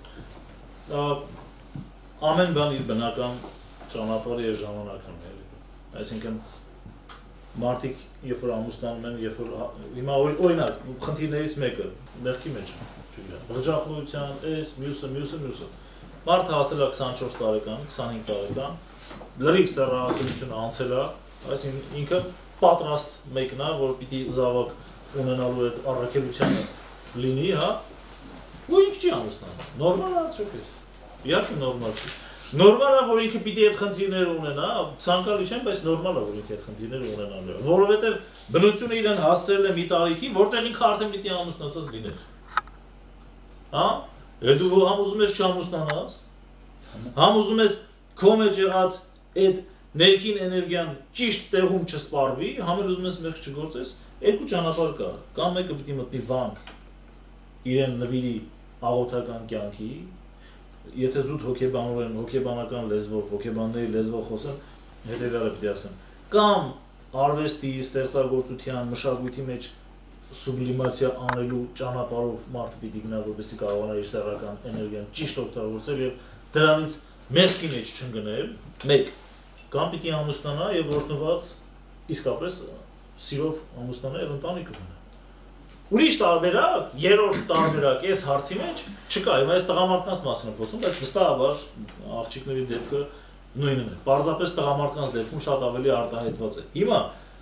ամեն բան իր բնական ճանապարհը եւ ժամանակն ունի։ Այսինքն մարդիկ երբ որ ամուսնանում են, երբ որ հիմա օրինակ խնդիրներից մեկը մեղքի մեջ, չգիտեմ, բղջախոհության, մյուսը։ Մարդը հասել է 24 տարեկան, 25 տարեկան, լրիվ սեռահասություն անցել է, այսինքն ինքը պատրաստ մեկն է, որ պիտի զավակ ունենալու այդ առաքելությանը լինի, հա, ու ինքը չի ամուսնանում։ Նորմալ է արդյոք է։ Իհարկե նորմալ չի։ Նորմալ է, որ ինքը պիտի այդ խնդիրները ունենա, ցանկալի չեն, բայց նորմալ է, որ ինքը այդ խնդիրները ունենալու է, որովհետև բնությունը իրեն հասցրել է մի տարիքի, որտեղ ինքը արդեն պիտի ամուսնացած լիներ։ Հա? Դու համ ուզում ես չամուսնանաս, համ ուզում ես քո մեջ եղած այդ ներքին էներգիան ճիշտ տեղում չսպառվի, համ էլ ուզում ես մեղք չգործես, երկու ճանապարհ կա։ Կամ մեկը պիտի մտնի վանք, իրեն նվիրի աղոթական կյանքի, եթե զուտ հոգեբանորեն, հոգեբանական լեզվով, հոգեբանների լեզվով խոսեմ, հետևյալը պիտի ասեմ, կամ արվեստի, ստեղծագործության, մշակույթի մեջ սուբլիմացիա անելու ճանապարհով մարդը պիտի գնա, որպեսզի կարողանա իր սեռական էներգիան ճիշտ օգտագործել եւ դրանից մեղքի մեջ չընկնել, մեկ, կամ պիտի ամուսնանա եւ ոչնված իսկապես սիրով ամուսնանա եւ ընտանիք ունենա։ Ուրիշ տարբերակ, երրորդ տարբերակ այս հարցի մեջ չկա, հիմա այս տղամարդկանց մասին եմ խոսում, բայց վստահաբար աղջիկների դեպքը նույնն է։ Պարզապես տղամարդկանց դեպքում շատ ավելի արտահայտված է։ Հիմա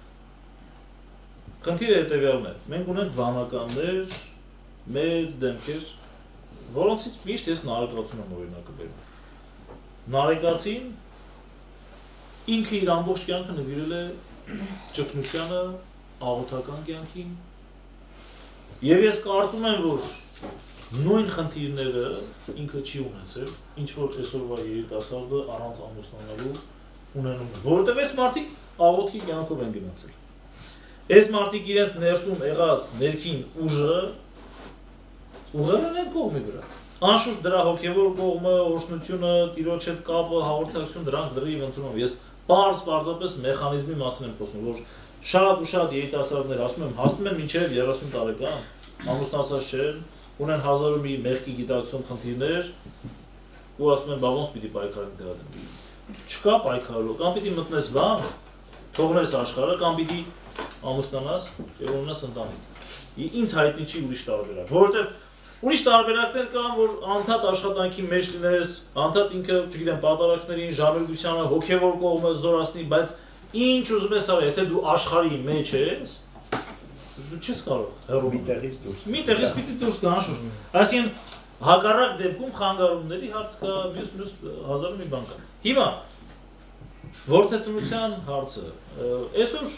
խնդիրը հետևյալն է։ Մենք ունենք վանականներ, մեծ դեմքեր, որոնցից միշտ ես նարեկացուն եմ օրինակը բերում։ Նարեկացին ինքը իր ամբողջ կյանքը նվիրել է ճգնությանը, աղոթական կյանքին։ Եվ ես կարծում եմ, որ նույն խնդիրները ինքը չի ունեցել, ինչ որ այսօրվա երիտասարդը առանց ամուսնանալու ունենում է, որովհետև այս մարդիկ աղոթքի կյանքով են գնացել։ Այս մարդիկ իրենց ներսում եղած ներքին ուժը ուղղել են այդ կողմի վրա։ Անշուշտ դրա հոգևոր կողմը, օրհնությունը, տիրոջ հետ կապը, հաղորդակցություն դրանք դրիվ ընդունում։ Ես պարզապես մեխանիզմի մասին եմ խոսում, որ շատ ու շատ երիտասարդներ ասում եմ, հասնում են մինչև 30 տարեկան, ամուսնացած չեն, ունեն հազար ու մի մեղքի գիտակցություն խնդիրներ, ու ասում են, բա ոնց պիտի պայքարենք դրա դեմ։ Չկա պայքարելու, կամ պիտի մտնես բան, թողնես աշխարհը, կամ պիտի ամուսնանաս եւ ունենաս ընտանիք։ Ինձ հայտնի չի ուրիշ տարբերակ, որովհետեւ ուրիշ տարբերակներ կան, որ անդադ աշխատանքի մեջ լինես, անդադ ինքը, չգիտեմ, պատարակներին, ժառանգությանը, հոգևոր կողմը զորացնի, բայց ինչ ուզում ես արա, եթե դու աշխարհի մեջ ես, դու չես կարող հեռու մի տեղից պիտի դուրս գա անշուշտ։ Այսինքն հակառակ դեպքում խանգարումների հարց կա, մյուս հազար մի բան կա։ Հիմա որդետնության հարցը, այսօր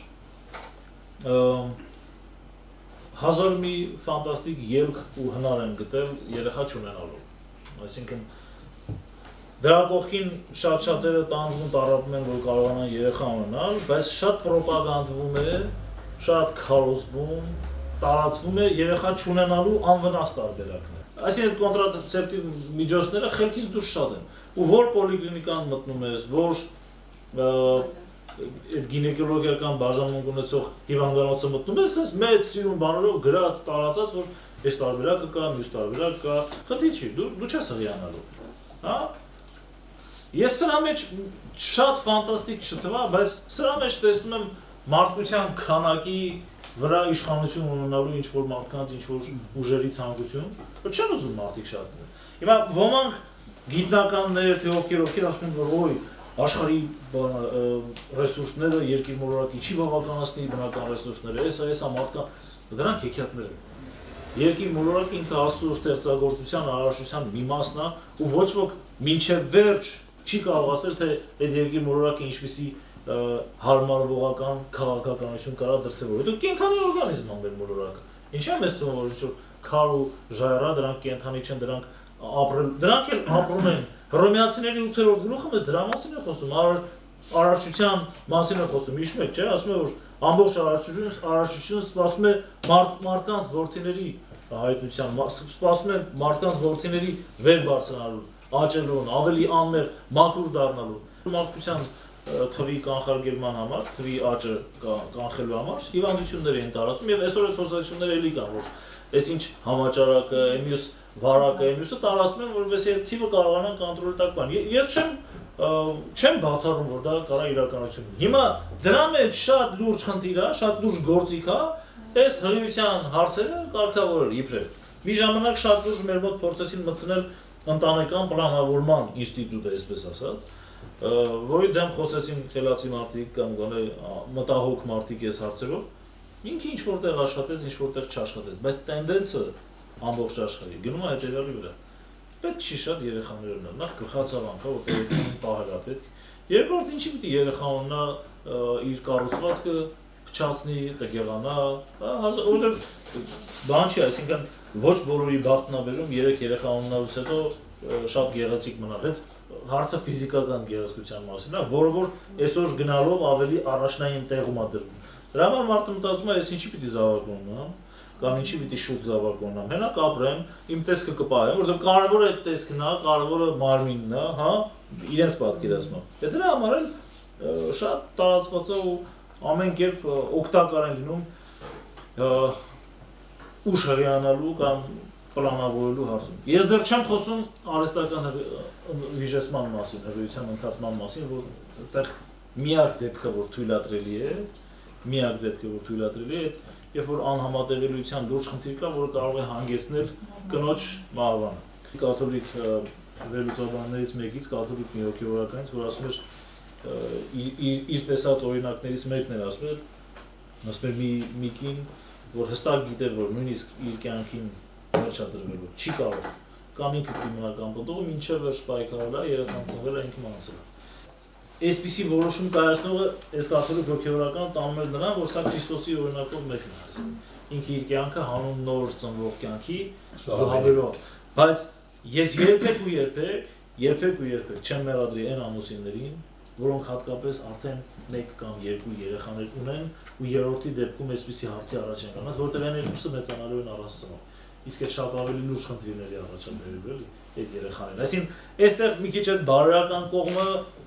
հազար մի ֆանտաստիկ ելք ու հնար են գտել երեխա չունենալու։ Այսինքն դրա կողքին շատ-շատերը տանջվում տարապում են, որ կարողանան երեխա ունենալ, բայց շատ պրոպագանդվում է, շատ քարոզվում, տարածվում է երեխա չունենալու անվնաս տարբերակներ։ Այսինքն կոնտրացեպտիվ միջոցները խելքից դուրս շատ են։ Ու որ պոլիկլինիկան մտնում ես, որ այդ գինեկոլոգիական բաժանմունք ունեցող հիվանդանոցը մտնում ես, այս մեծ սիրուն բաներով գրած, տարածած, որ այս տարբերակը կա, մյուս տարբերակ կա, խնդիր չի, դու չես հղիանալու, հա? Ես սրա մեջ շատ ֆանտաստիկ չթվա, բայց սրա մեջ տեսնում եմ մարդկության քանակի վրա իշխանություն ունենալու ինչ-որ մարդկանց, ինչ-որ ուժերի ցանկություն, բայց չեն ուզում մարդիկ շատ։ Հիմա ոմանք գիտնականներ, թե ովքեր ասում են, որ ոյ աշխարհի ռեսուրսները երկիր մոլորակի չի բավականացնի բնական ռեսուրսները, հեսա մարդկան, դրանք հեքիաթներ են։ Երկիր մոլորակը ինքը Աստծո ստեղծագործության արարչության մի մասն է, ու ոչ ոք մինչև վերջ չի կարող ասել, թե այդ երկիր մոլորակը ինչպիսի հարմարվողական քաղաքականություն կարա դրսևորել։ Դու կենդանի օրգանիզմ ան մեր մոլորակը։ Ինչա՞ մեզ թվում որ ինչ-որ քար ու ժայռա դրանք կենդանի չեն, դրանք ապրել, դրանք էլ ապրում են։ Հռոմեացիների 8-րդ գլուխը մեզ դրա մասին է խոսում, արարչության մասին է խոսում, հիշում եք, չէ՞, ասում է որ ամբողջ արարչությունը սպասում է մարդկանց որդիների հայտնության, սպասում է մարդկանց որդիների վեր բարձրանալու, աճելուն, ավելի անմեղ, մաքուր դառնալու, մարդկության թվի կանխարգելման համար, թվի աճը կանխելու համար հիվանդություններ են տարածում եւ այսօր այդ խոսակցությունները էլի կան, որ այսինչ համաճարակը, մյուս վարակը, մյուսը տարածում են, որովհետեւ այդ թիվը կարողանան կոնտրոլի տակ բան։ Ես չեմ բացառում, որ դա կարա իրականություն լինի։ Հիմա դրա մեջ շատ լուրջ խնդիր է, շատ լուրջ գործիք է, այս հղիության հարցերը կարգավորել իբրև։ Մի ժամանակ շատ լուրջ մեր մոտ փորձեցին մտցնել ընտանեկան պլանավորման ինստիտուտը, այսպես ասած, որի դեմ խոսեցին թելացի մարդիկ կամ գոնե մտահոգ մարդիկ այս հարցերով, ինքը ինչ որտեղ աշխատեց, ինչ որտեղ չաշխատեց, բայց տենդենսը ամբողջ աշխարհի գնում է հետևյալի վրա։ Պետք չի շատ երեխաներ ունենալ, նախ գլխացավանք, որտեղ այդքան պահել է պետք։ Երկրորդ ինչի պիտի երեխա ունենա իր կառուցվածքը փչացնի, տգեղանա, որտեղ բան չի, այսինքն ոչ բոլորի բախտն է վերում 3 երեխա ունենալուց հետո շատ գեղեցիկ մնալ։ Հենց հարցը ֆիզիկական գեղեցկության մասին է, որը որ այսօր գնալով ավելի առաջնային տեղում է դրվում։ Դրա համար մարդը մտածում է, ես ինչի պիտի զավակ ունենամ, կամ ինչի պիտի շուտ զավակ ունենամ, հենակ ապրեմ, իմ տեսքը կպահեմ, որովհետև կարևորը այդ տեսքն է, կարևորը մարմինն է, հա, իրենց պատկերացումը։ Դրա համար էլ շատ տարածված է ու ամեն կերպ օգտակար են լինում ուշ հղիանալու կամ պլանավորելու հարցում։ Ես դեռ չեմ խոսում արհեստական վիժեցման մասին, հղիության ընթացման մասին, որ այդտեղ միակ դեպքը, որ թույլատրելի է, երբ որ անհամատեղելիության լուրջ խնդիր կա, որը կարող է հանգեցնել կնոջ մահվան։ Կաթոլիկ վերլուծաբաններից մեկից, կաթոլիկ մի հոգևորականից, որ ասում էր իր տեսած օրինակներից մեկն էր ասում էր մի կին, որ հստակ գիտեր, որ նույնիսկ իր կյանքին վերջադրվելու չի կարող, կամ ինքը դիմնա կամ պտուղը մինչև վերջ պայքարել է, երեխան ծնվել է, ինքը մահացել է։ Այսպիսի որոշում կայացնողը այս կաթոլիկ հոգևորական տանում էր նրան, որ սա Քրիստոսի օրինակով մեկն է։ Ինքը իր կյանքը հանուն նոր ծնվող կյանքի զոհաբերու։ Բայց ես երբեք չեմ մեղադրի այն ամուսիններին, որոնք հատկապես արդեն 1 կամ 2 երեխաներ ունեն ու երրորդի դեպքում այսպիսի հարցի առաջ են գալիս, որտեղ այն երկուսը մեծանալու են առանց ծնող։ իսկ այդ շատ ավելի լուրջ խնդիրների առաջադրելու էլի այդ երեխաներին։ Այսինքն այստեղ մի քիչ այդ բարոյական կողմը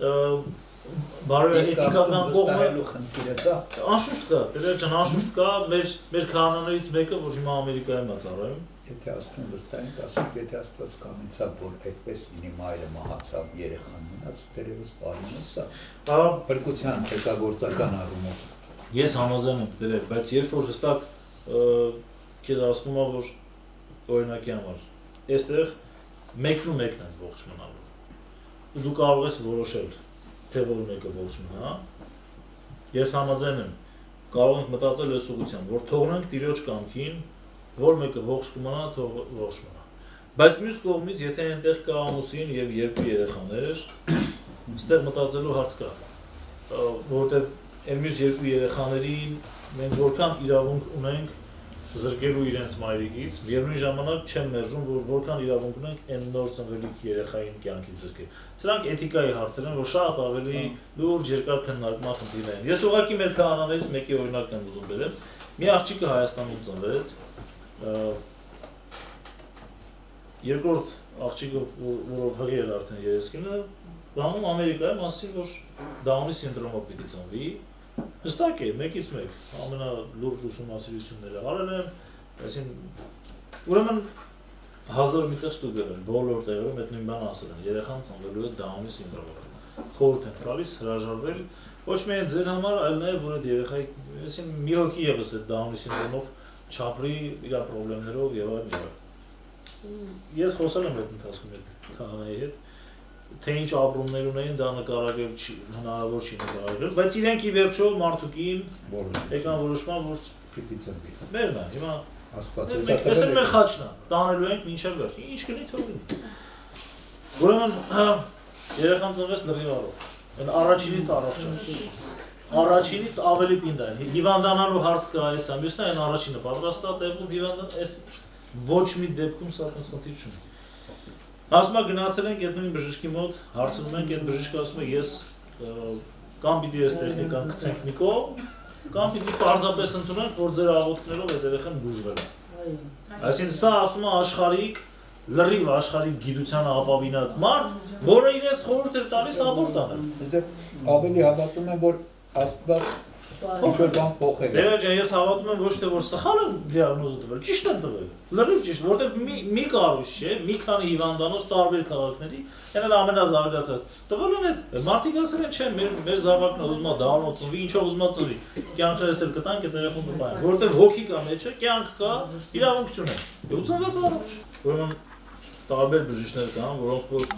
բարոյական կողմը խնդիրը կա։ Անշուշտ կա, դերեջան անշուշտ կա, մեր քահանաներից մեկը, որ հիմա Ամերիկայում է ծառայում։ Եթե ասում վստահենք, ասենք, եթե Աստված կամեցավ, որ այդպես լինի, մայրը մահացավ, երեխան մնաց, դերևս բանն է սա։ Բրկության հետագործական առումով։ Ես համաձայն եմ դերեր, բայց երբ որ հստակ քեզ ասվում է, որ օրինակի համար, այստեղ մեկն ու մեկն է ողջ մնալու։ Ու դու կարող ես որոշել, թե որ մեկը ողջ մնա։ Ես համաձայն եմ, կարող ենք մտածել այս ուղղությամբ, որ թողնենք Տիրոջ կամքին, որ մեկը ողջ կմնա, թող ողջ մնա։ Բայց մյուս կողմից, եթե այնտեղ կա ամուսին եւ երկու երեխաներ, այստեղ մտածելու հարց կա, որովհետեւ այն մյուս երկու երեխաներին մենք որքան իրավունք ունենք զրկելու իրենց մայրիկից, միևնույն ժամանակ չեմ մերժում, որ որքան իրավունք ունենք այն նոր ծնվելիք երեխային կյանքից զրկել։ Սրանք էթիկայի հարցեր են, որ շատ ավելի լուրջ երկար քննարկման խնդիրներ են։ Ես ուղղակի մեր քահանաներից մեկի օրինակն եմ ուզում բերել։ Մի աղջիկը Հայաստանում ծնվեց, երկրորդ աղջիկը, որով հղի էր արդեն երեսկինը, բանում Ամերիկայում ասեցին, որ Դաունի սինդրոմով պիտի ծնվի։ Հստակ է, մեկից մեկ, ամենալուրջ ուսումնասիրությունները արել եմ, այսինքն ուրեմն 1000 մի տես ստուգել են, բոլոր տեղերում այդ նույն բանը ասել են, երեխան ծնվելու է Դաունի սինդրոմով։ Խորհուրդ են տալիս հրաժարվել, ոչ միայն ձեր համար, այլ նաև որ այդ երեխայի, այսինքն մի հոգի ևս այդ Դաունի սինդրոմով չապրի իր խնդիրներով եւ այլն։ Ես խոսել եմ այդ ընթացքում այդ քահանայի հետ, թե ինչ ապրումներ ունեին, դա նկարագրել հնարավոր չի նկարագրել, բայց իրենք ի վերջո մարդուկին եկան որոշման, որ պիտի ծնվի։ Մերն է, հիմա Աստված է մեր խաչն է, տանելու ենք մինչև վերջ, ինչ կնի թող լինի։ Ուրեմն երեխան ծնվեց լրիվ առողջ, այն առաջինից առողջ է, առաջինից ավելի պինդ է, հիվանդանալու հարց կա այս ամյուսն է, այն առաջինը պատրաստ է տեղում հիվանդան, այս ոչ մի դեպքում սա տենց խնդիր չունի։ Ասում է գնացել ենք այդ նույն բժշկի մոտ, հարցնում ենք, այդ բժիշկը ասում է ես կամ պիտի այս տեխնիկան գցենք մի կողմ, կամ պիտի պարզապես ընդունենք, որ ձեր աղոթքներով այդ երեխան բուժվել է։ Այսինքն սա ասում է աշխարհիկ, լրիվ աշխարհիկ գիտության ապավինած մարդ, որը իրենց խորհուրդ էր տալիս աբորտ անել։ Ավելի հավատում եմ, որ Աստված ինչ-որ բան փոխել է։ Դե ջան, ես հավատում եմ ոչ թե որ սխալ են դիագնոզը տվել, ճիշտ են տվել։ Լրիվ ճիշտ, որովհետև մի կառույց չէ, մի քանի հիվանդանոց տարբեր քաղաքների, այն էլ ամենազարգացած։ Տվել են այդ մարդիկ ասել են, չէ, մեր զավակն է ուզում է դառնալ ծնվի, ինչով ուզում է ծնվի։ Կյանքներս էլ կտանք այդ երեխուն կպայեն, որովհետև հոգի կա մեջը, կյանք կա, իրավունք չունեն։ Ու ծնվեց առողջ։ Ուրեմն տարբեր բժիշկներ կան, որոնք որ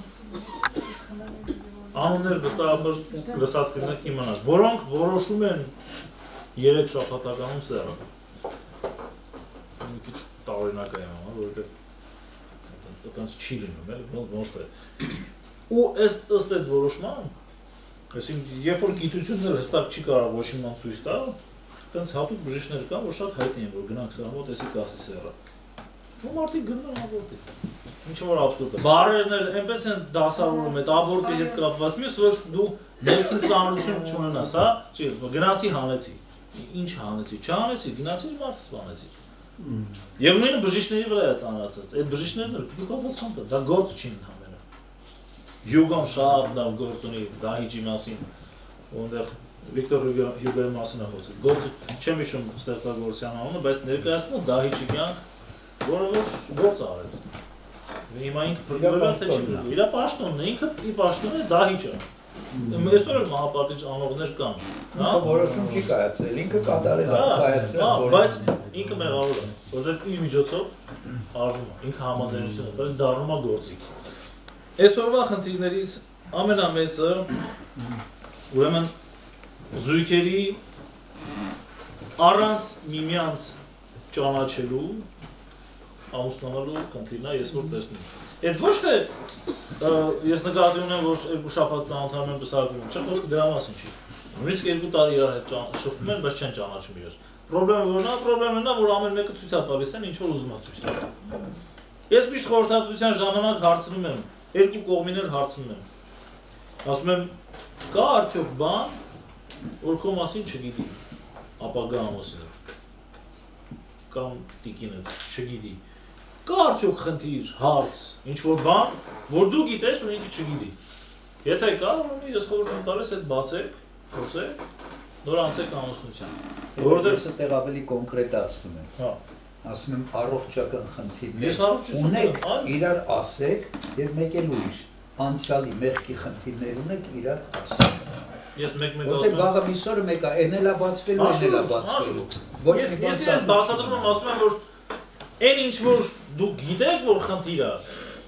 անուններ վստահաբար լսած կլինեք իմանալ, որոնք որոշում են 3 շաբաթականում սեռը։ Մի քիչ տարօրինակ է անում, որովհետև այդպես չի լինում, էլի, ոնց թե։ Ու ըստ այդ որոշման, այսինքն երբ որ գիտությունները հստակ չի կարող ոչ մի բան ցույց տալ, այդպես հատուկ բժիշկներ կան, որ շատ հայտնի են, որ գնանք սրա մոտ, էսի կասի սեռը։ Ու մարդիկ գնում են աբորտի։ Ինչ որ абսուրդ է։ Բարերն էլ այնպես են դասավորում այդ աբորտի հետ կապված, մյուս որ դու ներքին ծանրություն չունենաս, հա, չի, գնացի հանեցի։ Ինչ հանեցի, չհանեցի, գնացի մարդը սպանեցի։ Եվ նույնը բժիշկների վրա է ծանրացած։ Այդ բժիշկներն էլ պիտի պատասխան տան, դա գործ չի ընդհանրապես։ Հյուգոն շատ լավ գործ ունի դահիճի մասին, որտեղ Վիկտոր Հյուգոյի մասին է խոսել։ Գործ չեմ հիշում Ստեղծագործյան անունը, բայց ներկայացնում դահիճի կյանք, որը որ գործ արել։ Հիմա ինքը փրկվել է թե չի փրկվել։ Իր պաշտոնն է, ինքը ի պաշտոն է դահիճը։ Այսօր էլ մահապատիժ անողներ կան, հա։ Որոշում չի կայացրել, ինքը կատարել է, կայացրել, բայց ինքը մեղավոր է, որովհետև իր միջոցով արվում է, ինքը համաձայնություն է, բայց դառնում է գործիք։ Այսօրվա խնդիրներից ամենամեծը ուրեմն զույգերի առանց միմյանց ճանաչելու ամուսնանալու խնդիրն է, ես որ տեսնում։ Այդ ոչ թե ես նկատի ունեմ, որ 2 շաբաթ ծանոթանում են բսակում, չէ՞ խոսքը դրա մասին չի։ Նույնիսկ 2 տարի իրար հետ շփվում են, բայց չեն ճանաչում իրար։ Պրոբլեմը որն է, պրոբլեմն է, որ ամեն մեկը ցույց է տալիս են, ինչ որ ուզում է ցույց տալ։ Ես միշտ խորհրդատվության ժամանակ հարցնում եմ, երկու կողմին էլ հարցնում եմ։ Ասում եմ, կա արդյոք բան, որ քո մասին չգիտի, ապագա ամուսինը կամ տիկինը չգիտի։ կա արդյոք խնդիր, հարց, ինչ-որ բան, որ դու գիտես ու ինքը չգիտի։ Եթե կա, ես խորհուրդ եմ տալիս այդ բացեք, խոսեք, նոր անցեք ամուսնության։ Որովհետև ես այդտեղ ավելի կոնկրետացնում եմ։ Հա։ Ասում եմ առողջական խնդիրներ ունեք, իրար ասեք եւ մեկ էլ ուրիշ անցյալի մեղքի խնդիրներ ունեք, իրար ասեք։ Ես մեկ-մեկ ասում եմ, վաղը միսօրը մեկա, էնելա բացվելու, էնելա բացվելու։ Ոչ մի բան։ Ես բացատրում եմ, ասում եմ, որ այն ինչ որ դուք գիտեք, որ խնդիր է,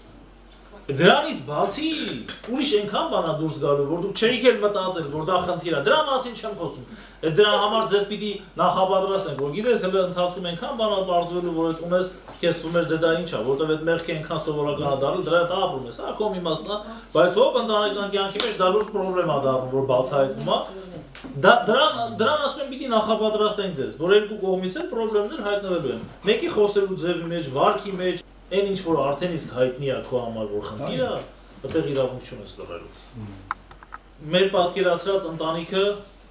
դրանից բացի ուրիշ այնքան բան է դուրս գալու, որ դուք չէիք էլ մտածել, որ դա խնդիր է, դրա մասին չեմ խոսում։ Դրա համար ձեզ պիտի նախապատրաստենք, որ գիտես, հələ ընթացքում այնքան բան է բարձրելու, որ այդ ունես քեզ թվում էր դա ինչ է, որտեղ այդ մեղքը այնքան սովորական է դառնում, դրա հետ ապրում ես, հա, կոմ իմաստն է, բայց հոբ ընտանեկան կյանքի մեջ դա լուրջ խնդրեմ է դառնում, որ բացահայտվում է։ Դրան ասում եմ պիտի նախապատրաստենք ձեզ, որ երկու կողմից էլ խնդիրներ հայտնվելու են։ Մեկի խոսելու ձևի մեջ, վարքի մեջ, այն ինչ որ արդեն իսկ հայտնի է քո համար, որ խնդիր է, այդտեղ իրավունք չունես լռելու։ Մեր պատկերացրած ընտանիքը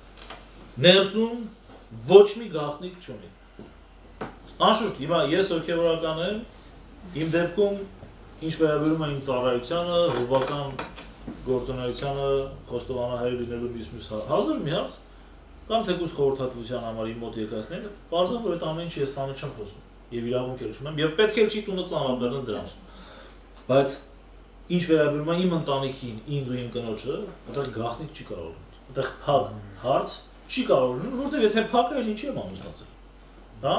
ներսում ոչ մի գաղտնիք չունի։ Անշուշտ, հիմա ես հոգևորական եմ, իմ դեպքում ինչ վերաբերում է իմ ծառայությանը, հովվական գործունեությանը, խոստովանահայր լինելու մյուս հազար մի հարց, կամ թեկուզ խորհրդատվության համար իմ մոտ եկածները, պարզավ, որ այդ ամեն ինչը ես տանը չեմ խոսում, եւ իրավունք էլ չունեմ, եւ պետք էլ չի տունը ծանրաբեռնել դրան։ Բայց ինչ վերաբերում է իմ ընտանիքին, ինձ ու իմ կնոջը, այդտեղ գաղտնիք չի կարող լինել։ Այդտեղ փակ հարց չի կարող լինել, որովհետեւ եթե փակ է, ինչի եմ ամուսնացել։ Հա?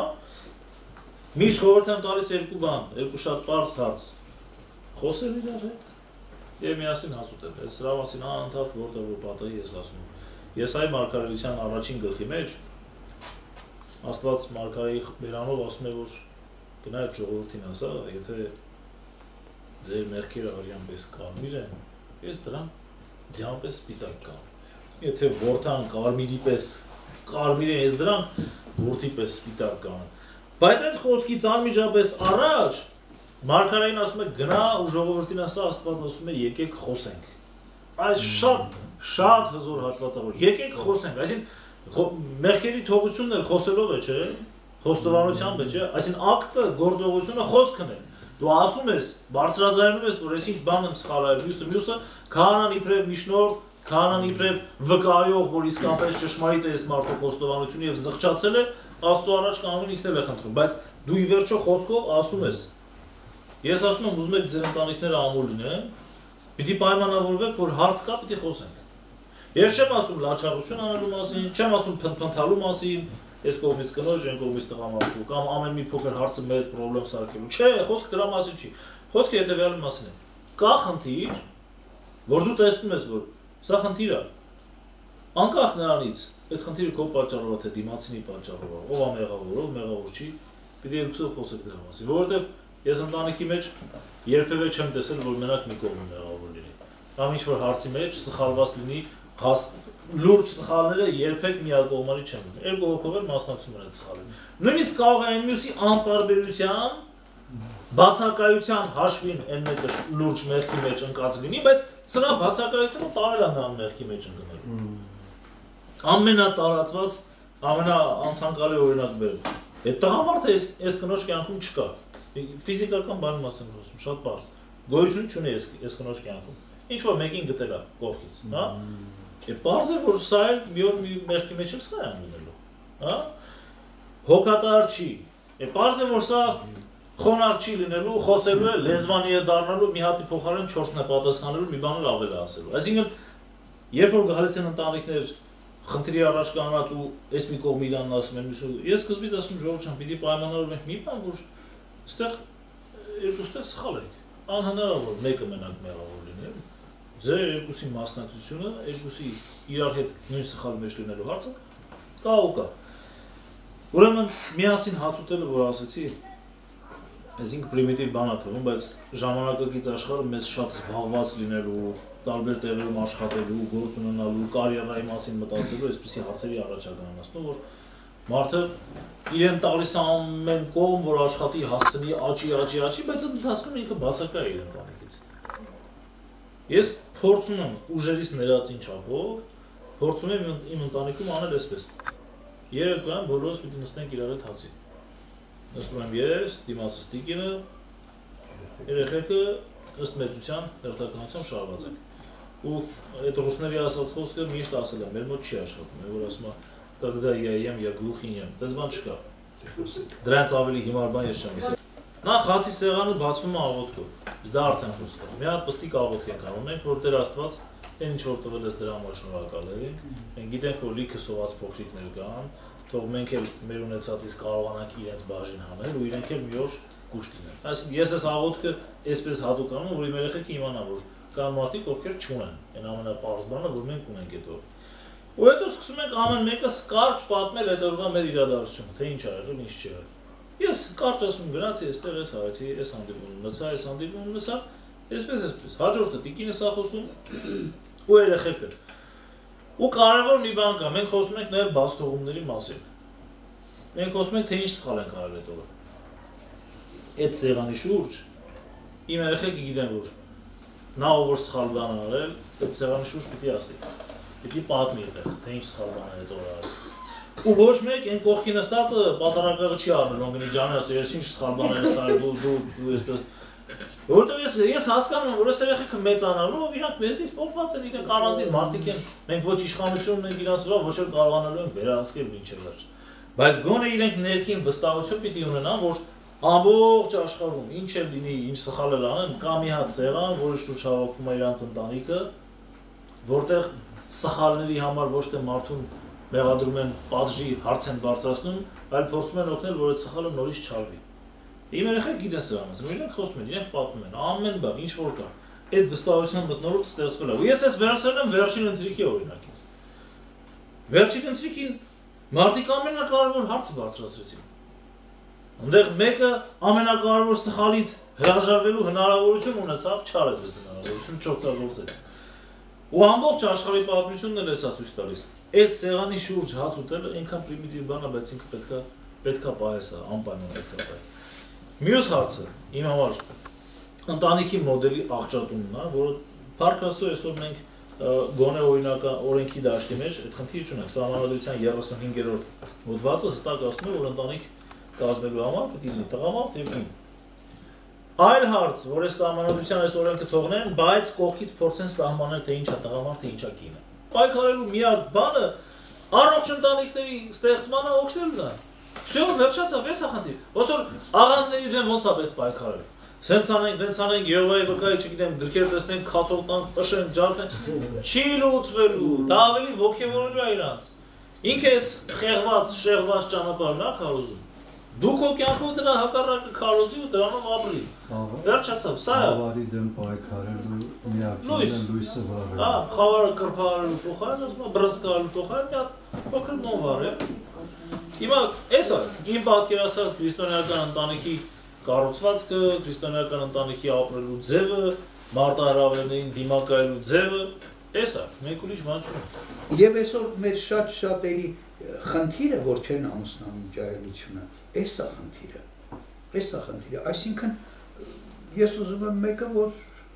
Միշտ խորհուրդ եմ տալիս երկու բան, երկու շատ պարզ հարց։ Խոսել իրար հետ եւ միասին հաց ուտել։ Այս սրա մասին անընդհատ որտեղ որ պատահի ես ասում եմ։ Ես այ մարգարեության առաջին գլխի մեջ Աստված մարգարեի բերանով ասում է, որ գնա այդ ժողովրդին ասա, եթե ձեր մեղքերը արյան պես կարմիր են, ես դրան ձյան պես սպիտակ կամ։ Եթե որդան կարմիրի պես կարմիր են, ես դրան որդի պես սպիտակ կամ։ Բայց այդ խոսքից անմիջապես առաջ մարգարեին ասում է գնա ու ժողովրդին ասա, Աստված ասում է եկեք խոսենք։ Այս շատ հզոր հատված է, որ եկեք խոսենք, այսինքն մեղքերի թողությունն էլ խոսելով է, չէ՞, խոստովանությամբ է, չէ՞, այսինքն ակտը, գործողությունը խոսքն է։ Դու ասում ես, բարձրաձայնում ես, որ ես ինչ բան եմ սխալել, մյուսը քահանան իբրև միջնորդ, քահանան իբրև վկայող, որ իսկապես ճշմարիտ է այս մարդու խոստովանությունը եւ զղջացել է, Աստծո առաջ կանոն ինքն էլ է խնդրում, բայց դու ի վերջո խոսքով ասում ես։ Ես ասում եմ, ուզում եք ձեր ընտանիքները ամուր լինեն, պիտի պայմանավորվեք, որ հարց կա, պիտի խոսենք։ Ես չեմ ասում լաչառություն անելու մասին, չեմ ասում փնփնթալու մասին, այս կողմից կնոջ, այն կողմից տղամարդու, կամ ամեն մի փոքր հարցը մեծ խնդրեմ սարքելու։ Չէ, խոսքը դրա մասին չի։ Խոսքը հետեւյալի մասին է։ Կա խնդիր, որ դու տեսնում ես, որ սա խնդիր է։ Անկախ նրանից, այդ խնդիրը քո պատճառով է, թե դիմացինի պատճառով է, ով է մեղավոր, ով մեղավոր չի, պիտի երկուսով խոսեք դրա մասին, որովհետև ես ընտանիքի մեջ երբևէ չեմ տեսել, որ մենակ մի կողմը մեղավոր լինի։ Կամ ինչ-որ հարցի մեջ սխալված լինի, լուրջ սխալները երբեք միակողմանի չեն լինի։ Երկու հոգով էլ մասնակցում են այդ սխալին։ Նույնիսկ կարող է այն մյուսի անտարբերության, բացակայության հաշվին այն մեկը լուրջ մեղքի մեջ ընկած լինի, բայց սրա բացակայությունը տարել է նրան մեղքի մեջ ընկնելու։ Ամենատարածված, ամենաանցանկալի օրինակ բերել։ Այդ տղամարդը այս կնոջ կյանքում չկա։ Ֆիզիկական բանի մասին եմ խոսում, շատ պարզ։ Գոյություն չունի այս կնոջ կյանքում։ Ինչ որ մեկին գտել է կողքից, հա։ Պարզ է, որ սա էլ մի օր մի մեղքի մեջ էլ սա է լինելու, հա։ Հոգատար չի։ Պարզ է, որ սա խոնար չի լինելու, խոսելու է, լեզվանի է դառնալու, մի հատի փոխարեն 4-ն է պատասխանելու, մի բան էլ ավել է ասելու։ Այսինքն, երբ որ գալիս են ընտանիքներ խնդրի առաջ կանած ու այս մի կողմը իրանն ասում են, ես սկզբից ասում ժողովուրդ ջան, պիտի պայմանավորվենք մի բան, որ այստեղ երկուստը սխալ եք։ Անհնարավոր մեկը մենակ մեղավոր լինի։ Ձեր երկուսի մասնակցությունը, երկուսի իրար հետ նույն սխալի մեջ լինելու հարցը կա ու կա։ Ուրեմն միասին հաց ուտելը, որ ասեցի, այսինքն պրիմիտիվ բան է թվում, բայց ժամանակակից աշխարհը մեզ շատ զբաղված լինելու, տարբեր տեղերում աշխատելու, գործ ունենալու, կարիերայի մասին մտածելու, այսպիսի հարցերի առաջագանացնում, որ մարդը իրեն տալիս է ամեն կողմ, որ աշխատի, հասցնի, աճի, բայց ընթացքում ինքը բացակայ է իր ընտանիքից։ Ես փորձում եմ ուժերից ներածին չափով, փորձում եմ իմ ընտանիքում անել այսպես։ Երեկոյան բոլորս պիտի նստենք իրար հետ հացի։ Նստում եմ ես, դիմացս տիկինը, երեխեքը ըստ մեծության հերթականությամբ շարված են։ Ու այդ ռուսների ասած խոսքը միշտ ասել եմ, մեր մոտ չի աշխատում, որ ասում է, когда я ем, я глухий ем, դες բան չկա։ Դրանց ավելի հիմար բան ես չեմ ասել։ Նախ հացի սեղանը բացվում է աղոթքով, դա արդեն խոսք է։ Մի հատ պստիկ աղոթք ենք անում, մենք որ Տեր Աստված այն ինչ որ տվել ես դրա համար շնորհակալ ենք։ Մենք գիտենք, որ լիքը սոված փոքրիկներ կան, թող մենք էլ մեր ունեցածից կարողանանք իրենց բաժին հանել ու իրենք էլ մի օր կուշտ լինեն։ Այսինքն ես այս աղոթքը այսպես հատուկ անում, որ իմ երեխեքը իմանան, որ կան մարդիկ, ովքեր չունեն, այն ամենապարզ բանը, որ մենք ունենք այդ օր։ Ու հետո սկսում ենք ամեն մեկը կարճ պատմել այդ օրվա մեր իրադարձությունը, թե ինչ ա եղել, ինչ չի եղել։ Ես կարճ ասում գնացի, այստեղ էս արեցի, այս հանդիպումը մնացա, այս հանդիպումը մնացա, այսպես։ Հաջորդը տիկինը սա խոսում ու երեխեքը։ Ու կարևոր մի բան կա, մենք խոսում ենք նաև բացթողումների մասին։ Մենք խոսում ենք, թե ինչ սխալ ենք արել այդ օրը։ Այդ սեղանի շուրջ իմ երեխեքը գիտեն, որ նա ով որ սխալ բան արել, այդ սեղանի շուրջ պիտի ասի։ Պիտի պատմի այդտեղ, թե ինչ սխալ բան է այդ օրը արել։ Ու ոչ մեկ այն կողքի նստածը պատառակաղը չի առնել, ոնգնի ջանես, ես ինչ սխալ բան ես արել, դու այսպես։ Որովհետև ես հասկանում եմ, որ այս երեխեքը մեծանալով իրանք մեզնից փոխված են, իրենք առանձին մարդիկ են, մենք ոչ իշխանություն ունենք իրանց վրա, ոչ էլ կարողանալու ենք վերահսկել մինչև վերջ։ Բայց գոնե իրենք ներքին վստահություն պիտի ունենան, որ ամբողջ աշխարհում ինչ էլ լինի, ինչ սխալ էլ անեն, կա մի հատ սեղան, որը շուրջ հավաքվում է իրանց ընտանիքը, որտեղ սխալների համար ոչ թե մարդուն մեղադրում են, պատժի հարց են բարձրացնում, այլ փորձում են օգնել, որ այդ սխալը նորից չարվի։ Իմ երեխեքը գիտեն սա ասում, իրենք խոսում են, իրենք պատմում են, ամեն բան, ինչ որ կա, այդ վստահության մթնոլորտը ստեղծվել է։ Ու ես այս վերցրել եմ վերջին ընթրիքի օրինակից։ Վերջին ընթրիքին մարդիկ ամենակարևոր հարցը բարձրացրեցին։ Այնտեղ մեկը ամենակարևոր սխալից հրաժարվելու հնարավորություն ունեցավ, չարեց այդ հնարավորությունը, չօգտագործեց։ Ու ամբողջ աշխարհի պատմությունն էլ է սա ցույց տալիս։ Այդ սեղանի շուրջ հաց ուտելը այնքան պրիմիտիվ բան է, բայց ինքը պետքա պահես, անպայման պետքա պահես։ Մյուս հարցը իմ համար ընտանիքի մոդելի աղճատումն է, որը փառք Աստծո այսօր մենք գոնե օրինական օրենքի դաշտի մեջ այդ խնդիրը չունենք։ Սահմանադրության 35-րդ հոդվածը հստակ ասում է, որ ընտանիք կազմելու համար պետք է լինի տղամարդ եւ կին։ Այլ հարց, որ այս սահմանադրության այս օրենքը թողնեն, բայց կողքից փորձեն սահմանել, թե ինչա տղամարդը, ինչա կինը։ Պայքարելու միակ բանը առողջ ընտանիքների ստեղծմանը օգնելն է։ Всё, վերջացավ, էս է խնդիր։ Ոնց որ աղանդների դեմ ոնց է պետք պայքարել։ Սենց անենք, դենց անենք, Եհովայի վկայի, չգիտեմ, գրքեր տեսնենք, քացող տանք, տշենք, ջարդենք, չի լուծվելու, դա ավելի ոգևորելու է իրանց։ Ինքը էս խեղված, շեղված ճանապարհն է քարոզում։ Դու քո կյանքում դրա հակառակը քարոզի ու դրանով ապրի։ Վերջացավ, սա է։ Խավարի դեմ պայքարելու միակ լույսը վարը։ Հա, խավարը կրփարելու փոխարեն, ասում եմ, բրսկալու փոխարեն մի հատ փոքր նովար է։ Հիմա էս է, իմ պատկերացած քրիստոնեական ընտանիքի կառուցվածքը, քրիստոնեական ընտանիքի ապրելու ձևը, մարտահրավերներին դիմակայելու ձևը, էս է, մեկ ուրիշ բան չունի։ Եվ այսօր մեր շատ շատերի խնդիրը, որ չեն ամուսնանում ջահելությունը, էս է խնդիրը։ Էս է խնդիրը, այսինքն ես ուզում եմ մեկը, որ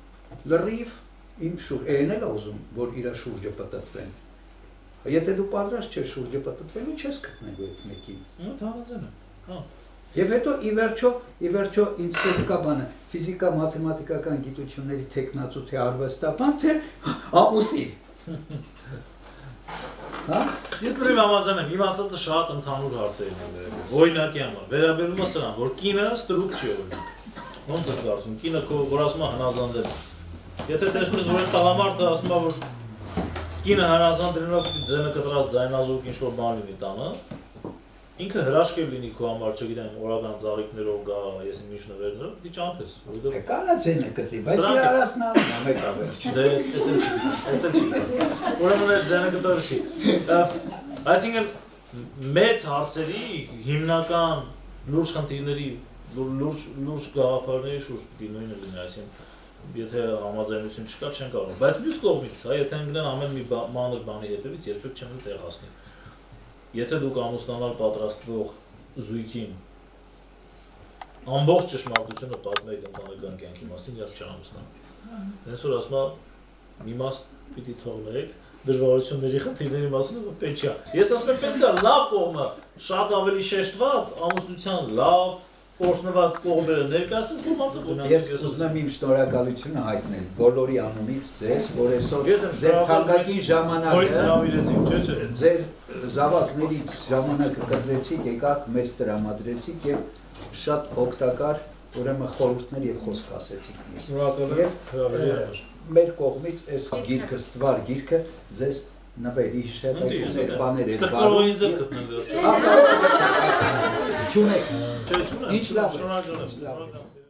լրիվ իմ շուրջ, այն էլ ուզում, որ իր շուրջը պատտվեն։ Եթե դու պատրաստ չես շուրջը պատտվելու, չես գտնելու այդ մեկին։ Հավանական է։ Հա։ Եվ հետո ի վերջո ինձ պետք է բանը ֆիզիկա, մաթեմատիկական գիտությունների տեխնացու թե արվեստաբան, թե ամուսին։ Հա։ Ես լրիվ համաձայն եմ, իմ ասածը շատ ընդհանուր հարցերն են վերաբերում։ Օրինակի համար, վերաբերում է սրան, որ կինը ստրուկ չի օրինակ։ Ոնց ես կարծում, կինը որ ասում է հնազանդել։ Եթե տեսնում ես, որ այդ տղամարդը ասում է, որ կինը հնազանդելնով ձենը կտրած ձայնազուրկ ինչ-որ բան լինի տանը, ինքը հրաշք է լինի քո համար, չգիտեմ, օրական ծաղիկներով գա, ես իմ ինչ նվերներով, դի ճամփես, որովհետև կարա ձենը կտրի, բայց իր արասնալն է մեկ ավերջ։ Դե դա չի։ Ուրեմն այդ ձենը կտրել չի։ Այսինքն մեծ հարցերի հիմնական լուրջ խնդիրների, լուրջ գաղափարների շուրջ պիտի նույնը լինի, այսինքն եթե համաձայնություն չկա, չեն կարող։ Բայց մյուս կողմից, հա, եթե ընկնեն ամեն մի մանր բանի հետևից, երբեք չեն տեղ հասնի։ Եթե դուք ամուսնանալ պատրաստվող զույգին ամբողջ ճշմարտությունը պատմեք ընտանեկան կյանքի մասին, երբ չամուսնան։ Հենց որ ասում եմ, իմաստ պիտի թողնեք, դժվարությունների խնդիրների մասին պետք չէ։ Ես ասում եմ պետք է լավ կողմը, շատ ավելի շեշտված ամուսնության լավ օրհնված կողմերը ներկայացնես, որ մարդը գնաց։ Ես ուզում եմ իմ շնորհակալությունը հայտնել բոլորի անունից ձեզ, որ այսօր Ես եմ ձեր թանկագին Հորից ժամանակը հրավիրեցիք, չէ՞։ ձեր զավակներից ժամանակը կտրեցիք, եկաք, մեզ տրամադրեցիք եւ շատ օգտակար ուրեմն խորհուրդներ եւ խոսք ասեցիք։ Շնորհակալ եմ հրավերի։ Մեր կողմից այս գիրքը, ստվար գիրքը ձեզ նվերի հիշատակություններ, բաներ է կարող։ Կարող ինձ էլ գտնել։ Չունեք։ Չէ, չունեմ։ Ինչ լավ է։ Շնորհակալ եմ։